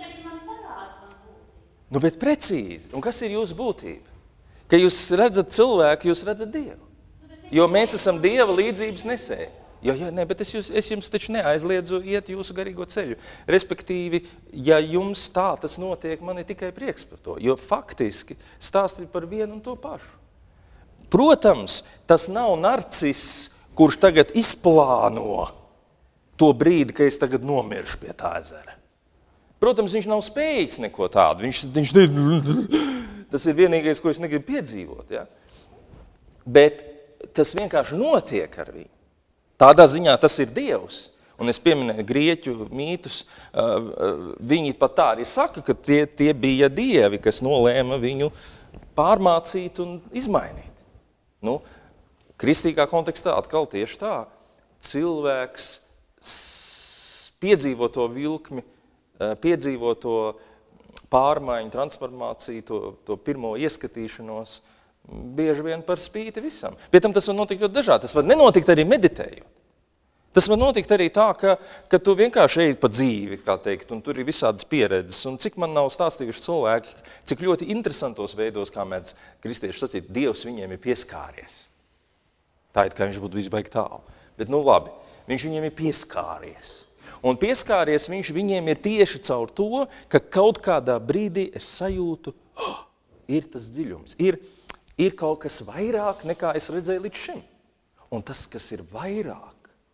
bet precīzi. Un kas ir jūsu būtība? Ka jūs redzat cilvēku, jūs redzat Dievu. Jo mēs esam Dieva līdzības nesēji. Nē, bet es jums taču neaizliedzu iet jūsu garīgo ceļu. Respektīvi, ja jums tā tas notiek, man ir tikai prieks par to, jo faktiski stāsti par vienu un to pašu. Protams, tas nav narciss, kurš tagad izplāno to brīdi, ka es tagad nomiršu pie tā ezera. Protams, viņš nav spējīgs neko tādu. Tas ir vienīgais, ko es negribu piedzīvot. Ja? Bet tas vienkārši notiek ar viņu. Tādā ziņā tas ir Dievs. Un es pieminēju grieķu mītus. Viņi pat tā arī saka, ka tie bija dievi, kas nolēma viņu pārmācīt un izmainīt. Nu, kristīgā kontekstā atkal tieši tā. Cilvēks piedzīvo to vilkmi, piedzīvo to pārmaiņu, transformāciju, to pirmo ieskatīšanos, bieži vien par spīti visam. Pie tam tas var notikt ļoti dažādi. Tas var nenotikt arī meditējot. Tas var notikt arī tā, ka tu vienkārši ej pa dzīvi, kā teikt, un tur ir visādas pieredzes. Un cik man nav stāstījuši cilvēki, cik ļoti interesantos veidos, kā mēdz kristieši sacīt, Dievs viņiem ir pieskāries. Tā ir, kā viņš būtu visbaigi tālu. Bet nu labi, viņš viņiem ir pieskāries. Un pieskāries viņš viņiem ir tieši caur to, ka kaut kādā brīdī es sajūtu, ir tas dziļums, ir kaut kas vairāk nekā es redzēju līdz šim. Un tas, kas ir vairāk,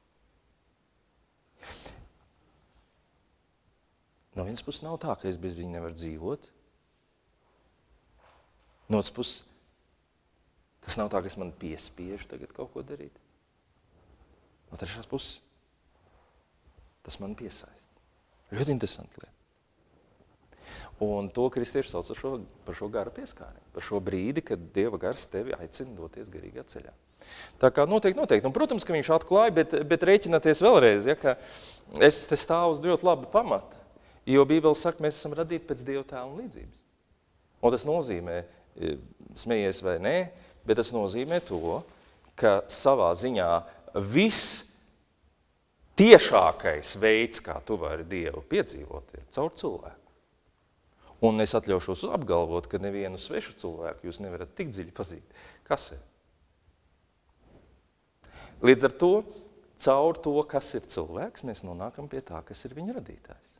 no vienas puses nav tā, ka es bez viņa nevaru dzīvot. No otras puses, tas nav tā, ka es man piespiežu tagad kaut ko darīt. No trešās puses, tas man piesaista. Ļoti interesanti lieta. Un to kristieši sauc par šo gara pieskāri, par šo brīdi, kad Dieva gars tevi aicina doties garīgā ceļā. Tā kā noteikti. Un, protams, ka viņš atklāja, bet rēķināties vēlreiz, ja, ka es te stāvu uz ļoti labi pamata, jo Bībele saka, mēs esam radīti pēc Dieva tēla un līdzības. Un tas nozīmē, smejies vai nē, bet tas nozīmē to, ka savā ziņā viss tiešākais veids, kā tu vari Dievu piedzīvot, ir caur cilvēku. Un es atļaušos apgalvot, ka nevienu svešu cilvēku jūs nevarat tik dziļi pazīt. Kas ir? Līdz ar to, caur to, kas ir cilvēks, mēs nonākam pie tā, kas ir viņa radītājs.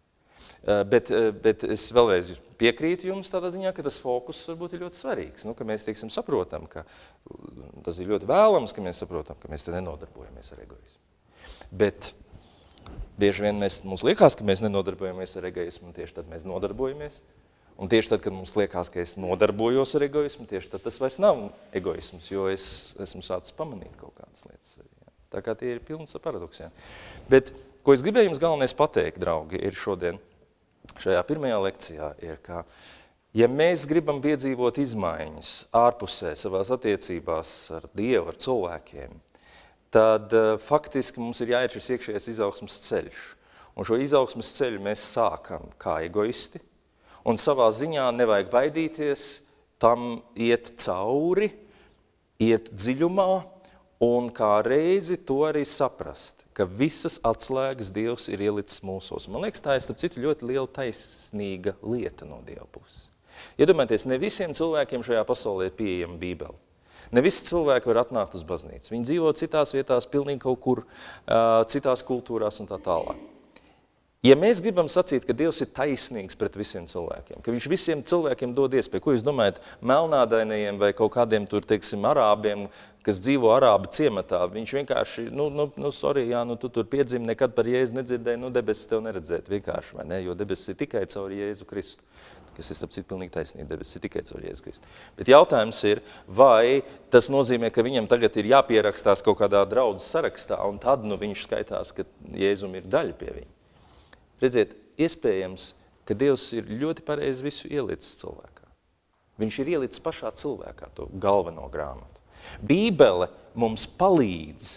Bet es vēlreiz piekrītu jums tādā ziņā, ka tas fokus varbūt ir ļoti svarīgs. Ka mēs, teiksim, saprotam, ka tas ir ļoti vēlams, ka mēs saprotam, ka mēs te nenodarbojamies ar egoismu. Bet bieži vien mums liekas, ka mēs nenodarbojamies ar egoismu, un tieši tad mēs nodarbojamies. Un tieši tad, kad mums liekas, ka es nodarbojos ar egoismu, tieši tad tas vairs nav egoisms, jo es esmu sācis pamanīt kaut kādas lietas. Tā kā tie ir pilns ar paradoksiem. Bet, ko es gribēju jums galvenais pateikt, draugi, ir šodien, šajā pirmajā lekcijā, ir, ka, ja mēs gribam piedzīvot izmaiņas ārpusē, savās attiecībās ar Dievu, ar cilvēkiem, tad faktiski mums ir jāiet šis iekšējais izaugsmes ceļš. Un šo izaugsmes ceļu mēs sākam kā egoisti, un savā ziņā nevajag baidīties tam iet cauri, iet dziļumā, un kā reizi to arī saprast, ka visas atslēgas Dievs ir ielicis mūsos. Man liekas, tā ir, starp citu, ļoti liela taisnīga lieta no Dieva puses. Iedomājieties, ne visiem cilvēkiem šajā pasaulē ir pieejama Bībele. Ne visi cilvēki var atnākt uz baznīcu. Viņi dzīvo citās vietās, pilnīgi kaut kur, citās kultūrās un tā tālāk. Ja mēs gribam sacīt, ka Dievs ir taisnīgs pret visiem cilvēkiem, ka viņš visiem cilvēkiem dod iespēju, ko jūs domājat, melnādainajiem vai kaut kādiem tur, teiksim, arābiem, kas dzīvo arābu ciematā, viņš vienkārši, tu tur piedzimi, nekad par Jēzu nedzirdēji, debesis tev neredzēt vienkārši, vai ne, jo debesis ir tikai caur Jēzu Kristu, kas ir, starp citu, pilnīgi taisnība, debesis ir tikai caur Jēzu Kristu. Bet jautājums ir, vai tas nozīmē, ka viņam tagad ir jāpierakstās kaut kādā draudzes sarakstā, un tad, viņš skaitās, ka Jēzum ir daļa pie viņa. Redziet, iespējams, ka Dievs ir ļoti pareizi visu ielicis cilvēkā. Viņš ir ielicis pašā cilvēkā to galveno grāmatu. Bībele mums palīdz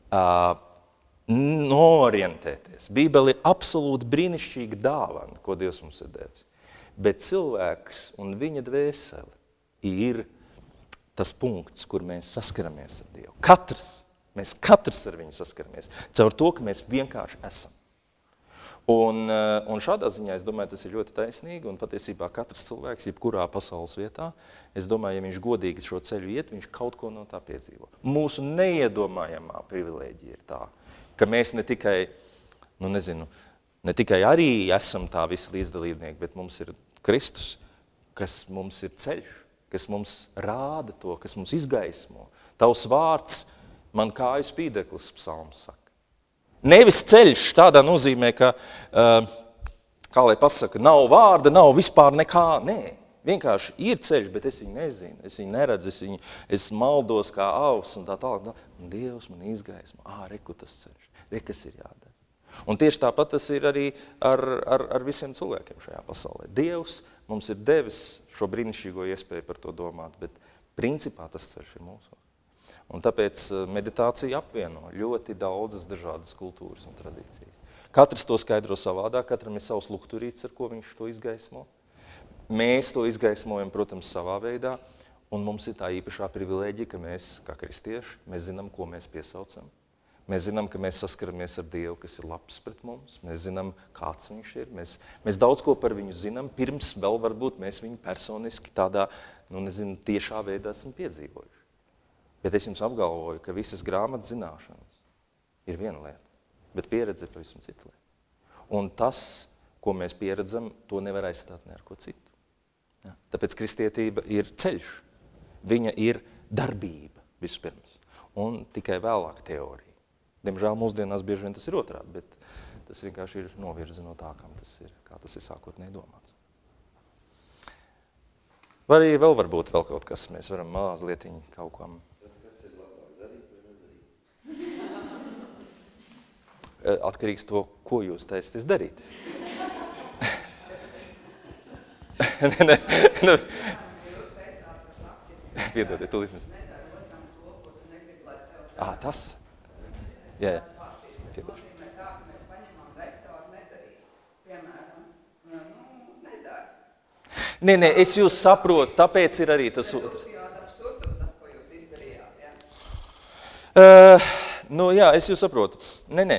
noorientēties. Bībele ir absolūti brīnišķīga dāvana, ko Dievs mums ir devis. Bet cilvēks un viņa dvēsele ir tas punkts, kur mēs saskaramies ar Dievu. Mēs katrs ar viņu saskaramies, caur to, ka mēs vienkārši esam. Un šādā ziņā, es domāju, tas ir ļoti taisnīgi, un patiesībā katrs cilvēks, jebkurā pasaules vietā, es domāju, ja viņš godīgi šo ceļu iet, viņš kaut ko no tā piedzīvo. Mūsu neiedomājamā privilēģija ir tā, ka mēs ne tikai arī esam tā visi līdzdalībnieki, bet mums ir Kristus, kas mums ir ceļš, kas mums rāda to, kas mums izgaismo. Tavs vārds, man kāju spīdeklis, psalms saka. Nevis ceļš tādā nozīmē, ka, kā lai pasaka, nav vārda, nav vispār nekā, nē. Vienkārši ir ceļš, bet es viņu nezinu, es viņu neredzu, es maldos kā avs un tā tālāk. Un Dievs man izgaismo, reku tas ceļš, kas ir jādara. Un tieši tāpat tas ir arī ar visiem cilvēkiem šajā pasaulē. Dievs mums ir devis šo brīnišķīgo iespēju par to domāt, bet principā tas ceļš ir mūsu. Un tāpēc meditācija apvieno ļoti daudzas dažādas kultūras un tradīcijas. Katrs to skaidro savādāk, katram ir savs lukturīts, ar ko viņš to izgaismo. Mēs to izgaismojam, protams, savā veidā, un mums ir tā īpašā privilēģija, ka mēs, kā kristieši, mēs zinām, ko mēs piesaucam. Mēs zinām, ka mēs saskaramies ar Dievu, kas ir labs pret mums. Mēs zinām, kāds viņš ir. Mēs daudz ko par viņu zinām, pirms vēl varbūt mēs viņu personiski tādā, tiešā veidā esam piedzīvojuši. Bet es jums apgalvoju, ka visas grāmatas zināšanas ir viena lieta, bet pieredze ir pavisam cita lieta. Un tas, ko mēs pieredzam, to nevar aizstāt ne ar ko citu. Ja? Tāpēc kristietība ir ceļš. Viņa ir darbība vispirms. Un tikai vēlāk teorija. Diemžēl mūsdienās bieži vien tas ir otrādi, bet tas vienkārši ir novirzi no tā, kā tas ir sākotnēji domāts. Vai arī vēl varbūt vēl kaut kas, mēs varam mazlietiņi kaut kam. Atkarīgs to, ko jūs taisaties darīt. Piedodiet, tūlīt mēs. Tas? Jā. Piedodiet. Nē, es jūs saprotu, tāpēc ir arī tas otrs. Jā, es jūs saprotu. Nē.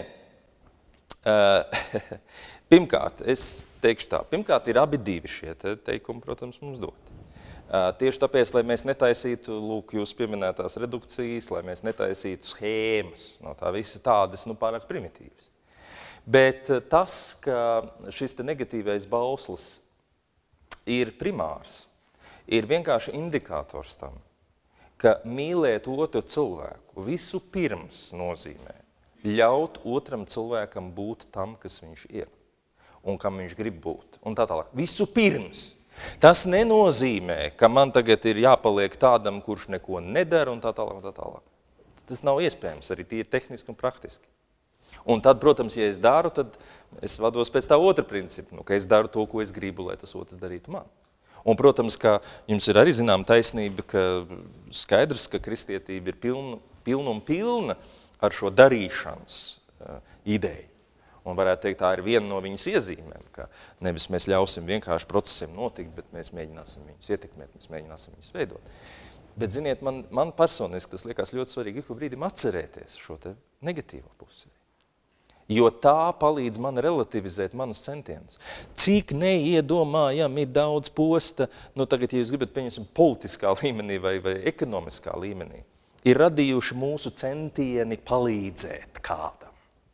Pirmkārt, es teikšu tā. Pirmkārt, ir abi divi šie teikumi, protams, mums doti. Tieši tāpēc, lai mēs netaisītu, lūk, jūs pieminētās redukcijas, lai mēs netaisītu schēmas, no tā visi tādas, pārāk primitīvas. Bet tas, ka šis te negatīvais bauslis ir primārs, ir vienkārši indikators tam, ka mīlēt otru cilvēku visu pirms nozīmē ļaut otram cilvēkam būt tam, kas viņš ir un kam viņš grib būt. Un tā tālāk. Visu pirms. Tas nenozīmē, ka man tagad ir jāpaliek tādam, kurš neko nedara un tā tālāk, tā tālāk. Tas nav iespējams, arī tie ir tehniski un praktiski. Un tad, protams, ja es daru, tad es vados pēc tā otra principa, ka es daru to, ko es gribu, lai tas otrs darītu man. Un, protams, ka jums ir arī zinām taisnība, ka skaidrs, ka kristietība ir pilna ar šo darīšanas ideju. Un varētu teikt, tā ir viena no viņas iezīmēm, ka nevis mēs ļausim vienkārši procesiem notikt, bet mēs mēģināsim viņus ietekmēt, mēs mēģināsim viņus veidot. Bet, ziniet, man personiski tas liekas ļoti svarīgi ik pa brīdim atcerēties šo te negatīvo pusi. Jo tā palīdz man relativizēt manus centienus. Cik neiedomājami daudz posta, tagad, ja jūs gribat pieņemsim politiskā līmenī vai ekonomiskā līmenī, ir radījuši mūsu centieni palīdzēt kādam.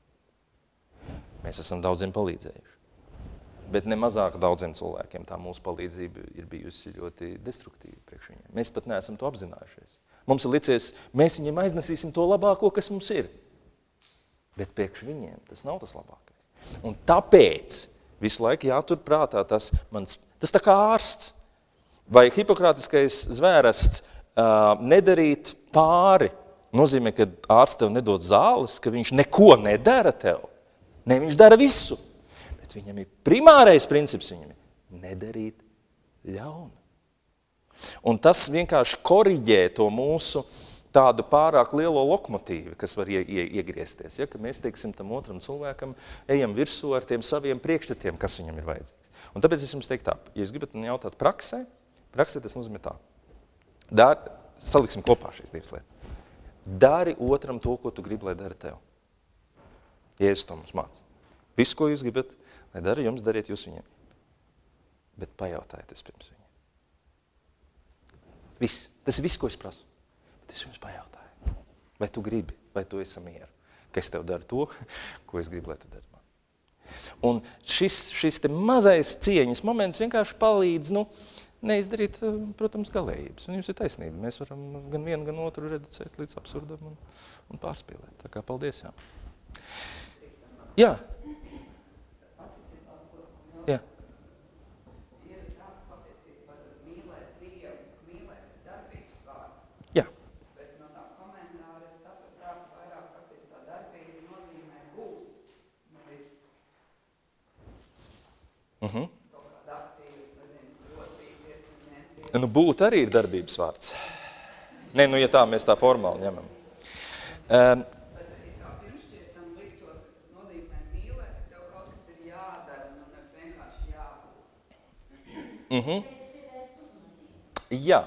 Mēs esam daudziem palīdzējuši. Bet ne mazāk daudziem cilvēkiem tā mūsu palīdzība ir bijusi ļoti destruktīva priekš viņiem. Mēs pat neesam to apzinājušies. Mums ir licies, mēs viņiem aiznesīsim to labāko, kas mums ir. Bet priekš viņiem tas nav tas labākais. Un tāpēc visu laiku jātur prātā tas tā kā ārsts vai hipokrātiskais zvērests nedarīt pāri. Nozīmē, ka ārsts tev nedod zāles, ka viņš neko nedara tev. Ne, viņš dara visu. Bet viņam ir primārais princips, viņam ir nedarīt ļaunu. Un tas vienkārši koriģē to mūsu tādu pārāk lielo lokomotīvu, kas var iegriezties. Ja? Ka mēs, teiksim, tam otram cilvēkam ejam virsū ar tiem saviem priekšstatiem, kas viņam ir vajadzīgs. Un tāpēc es jums teiktu tā, ja jūs gribat man jautāt praksē tas nozīmē tā. Saliksim kopā šīs divas lietas. Dari otram to, ko tu gribi, lai dara tev. Jēzus to mums māca. Visu, ko jūs gribat, lai dara jums, dariet jūs viņiem. Bet pajautājiet es pirms viņiem. Viss. Tas ir viss, ko es prasu. Bet es jums pajautāju. Vai tu gribi, vai tu esi mieru, ka es tev daru to, ko es gribu, lai tu dari man. Un šis te mazais cieņas moments vienkārši palīdz, neizdarīt, protams, galējības. Un jums ir taisnība. Mēs varam gan vienu, gan otru reducēt līdz absurdam un pārspīlēt. Tā kā paldies, jā. Jā. Jā. Jā. Bet no tā komentāra es sapratu vairāk, kāpēc tā darbība nozīmē būt. Kaut kāda aktīva, rosīties un ņemties. Būt arī ir darbības vārds. Nē, ja tā mēs tā formāli ņemam. Bet arī kā pirmšķietam liktos, ka tas nozīmē mīlēt, ka tev kaut kas ir jādara, un nevis vienkārši jābūt. Jā.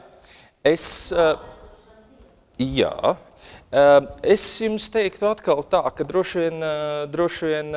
Es jums teiktu atkal tā, ka droši vien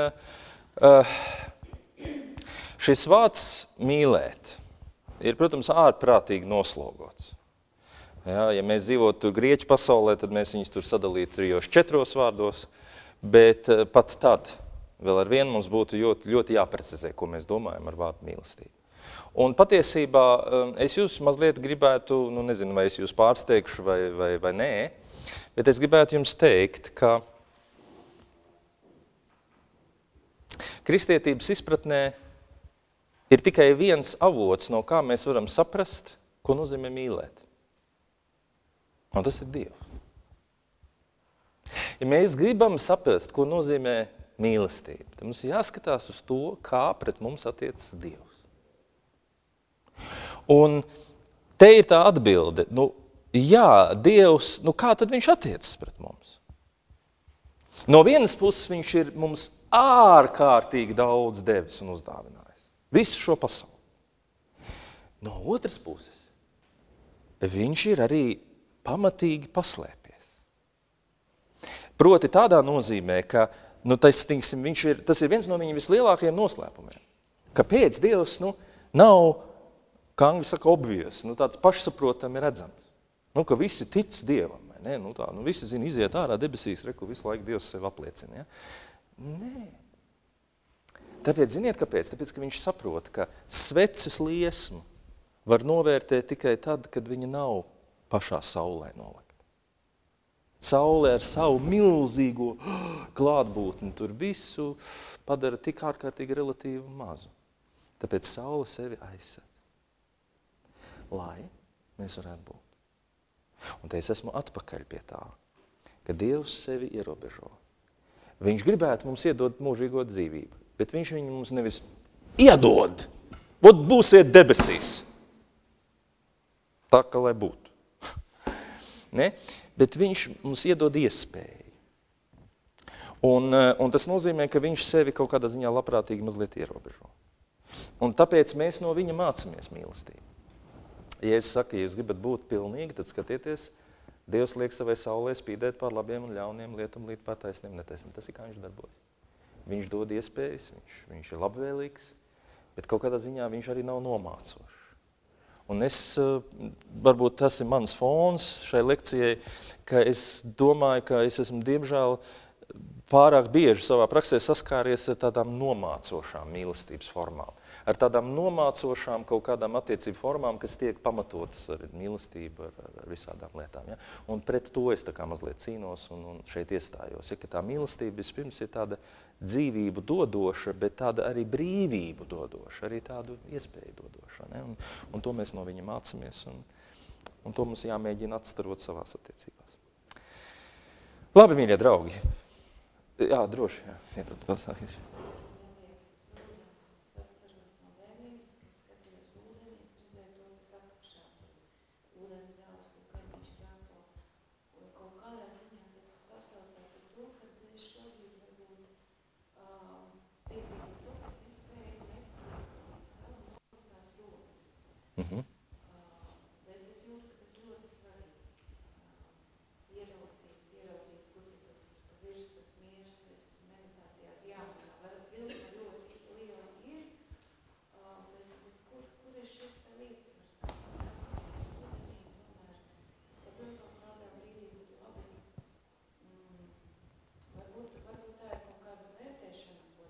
šis vārds mīlēt ir, protams, ārprātīgi noslogots. Ja mēs dzīvotu tur grieķu pasaulē, tad mēs viņus tur sadalītu 3-4 vārdos, bet pat tad vēl ar vienu mums būtu ļoti jāprecizē, ko mēs domājam ar vārdu mīlestību. Un patiesībā es jūs mazliet gribētu, nezinu, vai es jūs pārsteigšu vai nē, bet es gribētu jums teikt, ka kristietības izpratnē ir tikai viens avots, no kā mēs varam saprast, ko nozīmē mīlēt. Un tas ir Dievs. Ja mēs gribam saprast, ko nozīmē mīlestība, tad mums jāskatās uz to, kā pret mums attiecas Dievs. Un te ir tā atbilde, jā, Dievs, kā tad viņš attiecas pret mums? No vienas puses viņš ir mums ārkārtīgi daudz devis un uzdāvinājis. Visu šo pasauli. No otras puses, viņš ir arī pamatīgi paslēpies. Proti tādā nozīmē, ka tas ir viens no viņa vislielākajiem noslēpumiem. Kāpēc Dievs nav, kā angļu saka, obvious, tāds pašsaprotami redzams. Ka visi tic Dievam, vai ne? Visi zina, iziet ārā debesīs, reku visu laiku Dievs sevi apliecina. Ja? Nē. Tāpēc, ziniet kāpēc? Tāpēc, ka viņš saprot, ka sveces liesmu var novērtēt tikai tad, kad viņa nav pašā saulē nolikt. Saulē ar savu milzīgo klātbūtni tur visu padara tik ārkārtīgi relatīvi mazu. Tāpēc saule sevi aizsedz, lai mēs varētu būt. Un te es esmu atpakaļ pie tā, ka Dievs sevi ierobežo. Viņš gribētu mums iedot mūžīgo dzīvību, bet viņš viņu mums nevis iedod, būsiet debesīs. Tā, ka lai būtu. Ne? Bet viņš mums iedod iespēju. Un tas nozīmē, ka viņš sevi kaut kādā ziņā labprātīgi mazliet ierobežo. Un tāpēc mēs no viņa mācamies mīlestību. Ja es saku, ja jūs gribat būt pilnīgi, tad skatieties, Dievs liek savai saulē spīdēt pār labiem un ļauniem lietām līdz pār taisniem netaisniem. Tas ir kā viņš darbojas. Viņš dod iespējas, viņš ir labvēlīgs, bet kaut kādā ziņā viņš arī nav nomācošs. Un varbūt tas ir mans fons šai lekcijai, ka es domāju, ka es esmu diemžēl pārāk bieži savā praksē saskāries ar tādām nomācošām mīlestības formām. Ar tādām nomācošām kaut kādām attiecību formām, kas tiek pamatotas ar mīlestību, ar visādām lietām. Ja? Un pret to es tā kā mazliet cīnos un šeit iestājos. Ja? Ka tā mīlestība vispirms ir tāda dzīvību dodoša, bet tāda arī brīvību dodoša, arī tādu iespēju dodoša. Ne? Un to mēs no viņa mācamies, un to mums jāmēģina atstarot savās attiecībās. Labi, mīļie draugi. Jā, droši, jā. Iedod vēl tā. Bet es jūtu, ka tas ļoti svarīgi ieraudzīt, kur tas virs tas miers meditācijās jāmanā.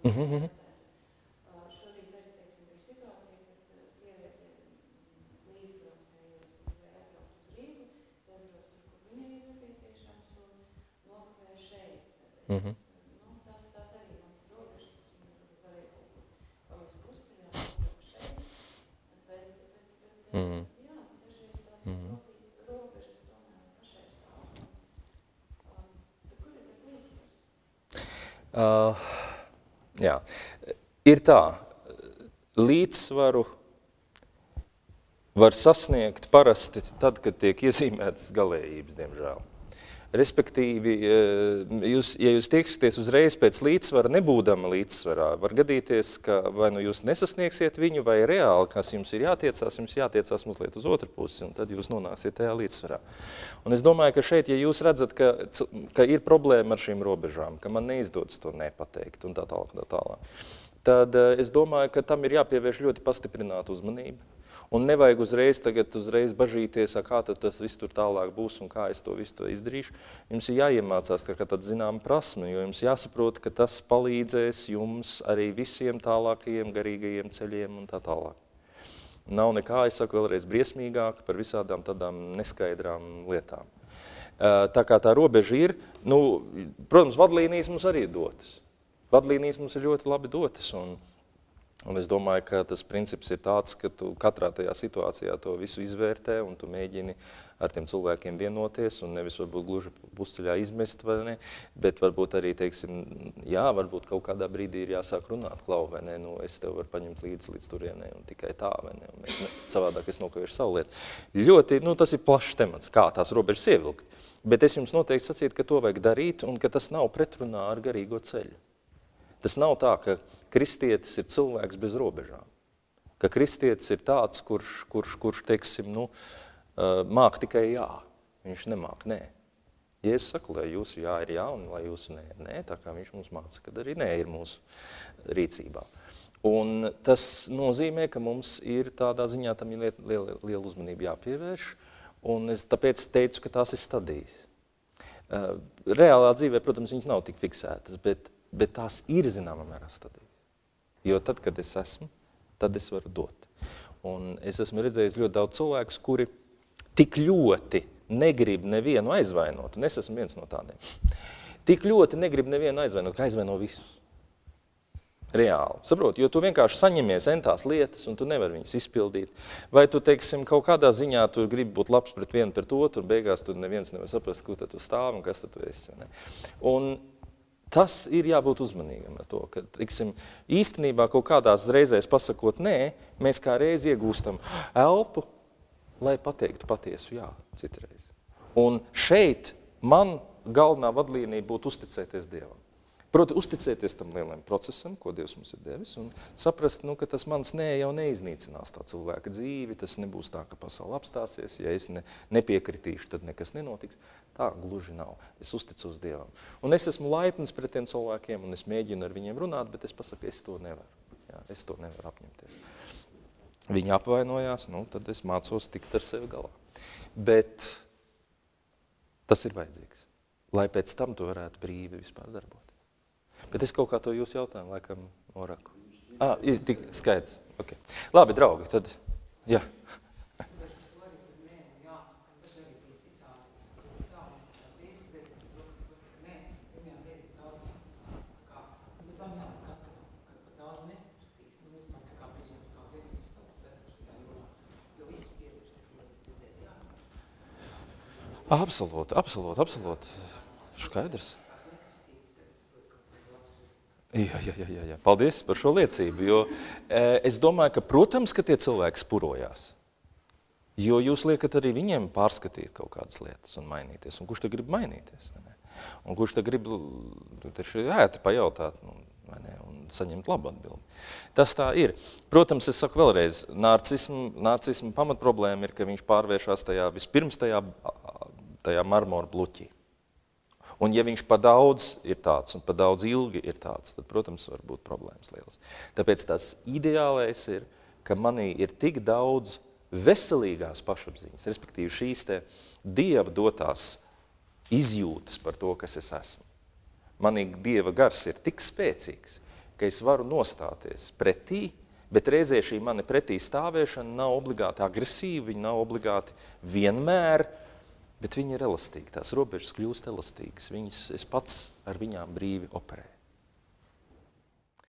Šorīt arī, teiksim, bija situācija, kad sieviete līdzbraucējusi gribēja atbraukt uz Rīgu, iebrauc tur, kur viņai ir nepieciešams, un nokavēja šeit. Tāpēc, tās arī manas robežas, un varēja kaut kur pamest pusceļā, atbraukt šeit. Bet jā, dažreiz tās robežas tomēr pašai stāv. Bet kur ir tas līdzsvars? Jā, ir tā, līdzsvaru var sasniegt parasti tad, kad tiek iezīmētas galējības, diemžēl. Respektīvi, ja jūs tieksieties uzreiz pēc līdzsvara, nebūdama līdzsvarā, var gadīties, ka vai nu jūs nesasniegsiet viņu, vai reāli, kas jums ir jātiecās mazliet uz otru pusi, un tad jūs nonāksiet tajā līdzsvarā. Un es domāju, ka šeit, ja jūs redzat, ka ir problēma ar šīm robežām, ka man neizdodas to nepateikt, un tā tālāk, tad es domāju, ka tam ir jāpievērš ļoti pastiprināta uzmanība. Un nevajag uzreiz bažīties, kā tad tas viss tur tālāk būs un kā es to visu to izdarīšu. Jums ir jāiemācās kā tad zinām prasme, jo jums jāsaprot, ka tas palīdzēs jums arī visiem tālākajiem garīgajiem ceļiem un tā tālāk. Nav nekā, es saku vēlreiz, briesmīgāk par visādām tādām neskaidrām lietām. Tā kā tā robeža ir, protams, vadlīnijas mums arī ir dotas. Vadlīnijas mums ir ļoti labi dotas, un es domāju, ka tas princips ir tāds, ka tu katrā tajā situācijā to visu izvērtē un tu mēģini ar tiem cilvēkiem vienoties un nevis varbūt gluži pusceļā izmest, vai ne, bet varbūt arī, teiksim, jā, varbūt kaut kādā brīdī ir jāsāk runāt, klau, vai ne, es tev varu paņemt līdz turienei un tikai tā, vai ne, un savādāk es nokavēšu savu lietu. Ļoti, tas ir plašs temats, kā tās robežas ievilkt, bet es jums noteikti sacītu, ka to vajag darīt un ka tas nav pretrunā ar garīgo ceļu. Tas nav tā, ka kristietis ir cilvēks bez robežām, ka kristietis ir tāds, kurš teiksim, māk tikai jā, viņš nemāk nē. Jēzus saka, lai jūsu jā ir jā un lai jūsu nē ir nē, tā kā viņš mums māca, kad arī nē ir mūsu rīcībā. Un tas nozīmē, ka mums ir tādā ziņā tam ir liela uzmanība jāpievērš, un es tāpēc teicu, ka tās ir stadijas. Reālā dzīvē, protams, viņas nav tik fiksētas, bet tās ir zināmā mērā stadijas. Jo tad, kad es esmu, tad es varu dot. Un es esmu redzējis ļoti daudz cilvēkus, kuri tik ļoti negrib nevienu aizvainot, un es esmu viens no tādiem. Tik ļoti negrib nevienu aizvainot, ka aizvaino visus. Reāli. Saproti, jo tu vienkārši saņemies entās lietas, un tu nevari viņas izpildīt. Vai tu, teiksim, kaut kādā ziņā tu gribi būt labs pret vienu pret otru, un beigās tu neviens nevar saprast, kur tad tu stāvi un kas tad tu esi. Ne? Un tas ir jābūt uzmanīgam ar to, ka, teiksim, īstenībā kaut kādās reizēs pasakot nē, mēs kā reiz iegūstam elpu, lai pateiktu patiesu jā citreiz. Un šeit man galvenā vadlīnija būtu uzticēties Dievam. Proti, uzticēties tam lielam procesam, ko Dievs mums ir devis, un saprast, ka tas mans nē jau neiznīcinās tā cilvēka dzīvi, tas nebūs tā, ka pasaule apstāsies, ja es nepiekritīšu, tad nekas nenotiks. Tā gluži nav. Es uzticos Dievam. Un es esmu laipns pret tiem cilvēkiem, un es mēģinu ar viņiem runāt, bet es pasaku, es to nevaru. Jā, es to nevaru apņemties. Viņi apvainojās, tad es mācos tikt ar sevi galā. Bet tas ir vajadzīgs, lai pēc tam tu varētu brīvi vispār darboties. Bet es kaut kā to jūsu jautājumu laikam noraku. Tik skaidrs. Okay. Labi, draugi, tad, jā. Absolūti. Skaidrs. Jā. Paldies par šo liecību, jo es domāju, ka, protams, ka tie cilvēki spurojās. Jo jūs liekat arī viņiem pārskatīt kaut kādas lietas un mainīties. Un kurš te grib mainīties? Vai ne? Un kurš te grib taču ēti pajautāt vai ne? Un saņemt labu atbildi. Tas tā ir. Protams, es saku vēlreiz, narcisma pamatproblēma ir, ka viņš pārvēršās vispirms tajā marmora bluķī. Un ja viņš pa daudz ir tāds un pa daudz ilgi ir tāds, tad, protams, var būt problēmas lielas. Tāpēc tas ideālais ir, ka manī ir tik daudz veselīgās pašapziņas, respektīvi šīs te Dieva dotās izjūtas par to, kas es esmu. Manī Dieva gars ir tik spēcīgs, ka es varu nostāties pretī, bet reizē šī mani pretī stāvēšana nav obligāti agresīva, viņa nav obligāti vienmēr, bet viņa ir elastīga. Tās robežas kļūst elastīgas. Es pats ar viņām brīvi operēju.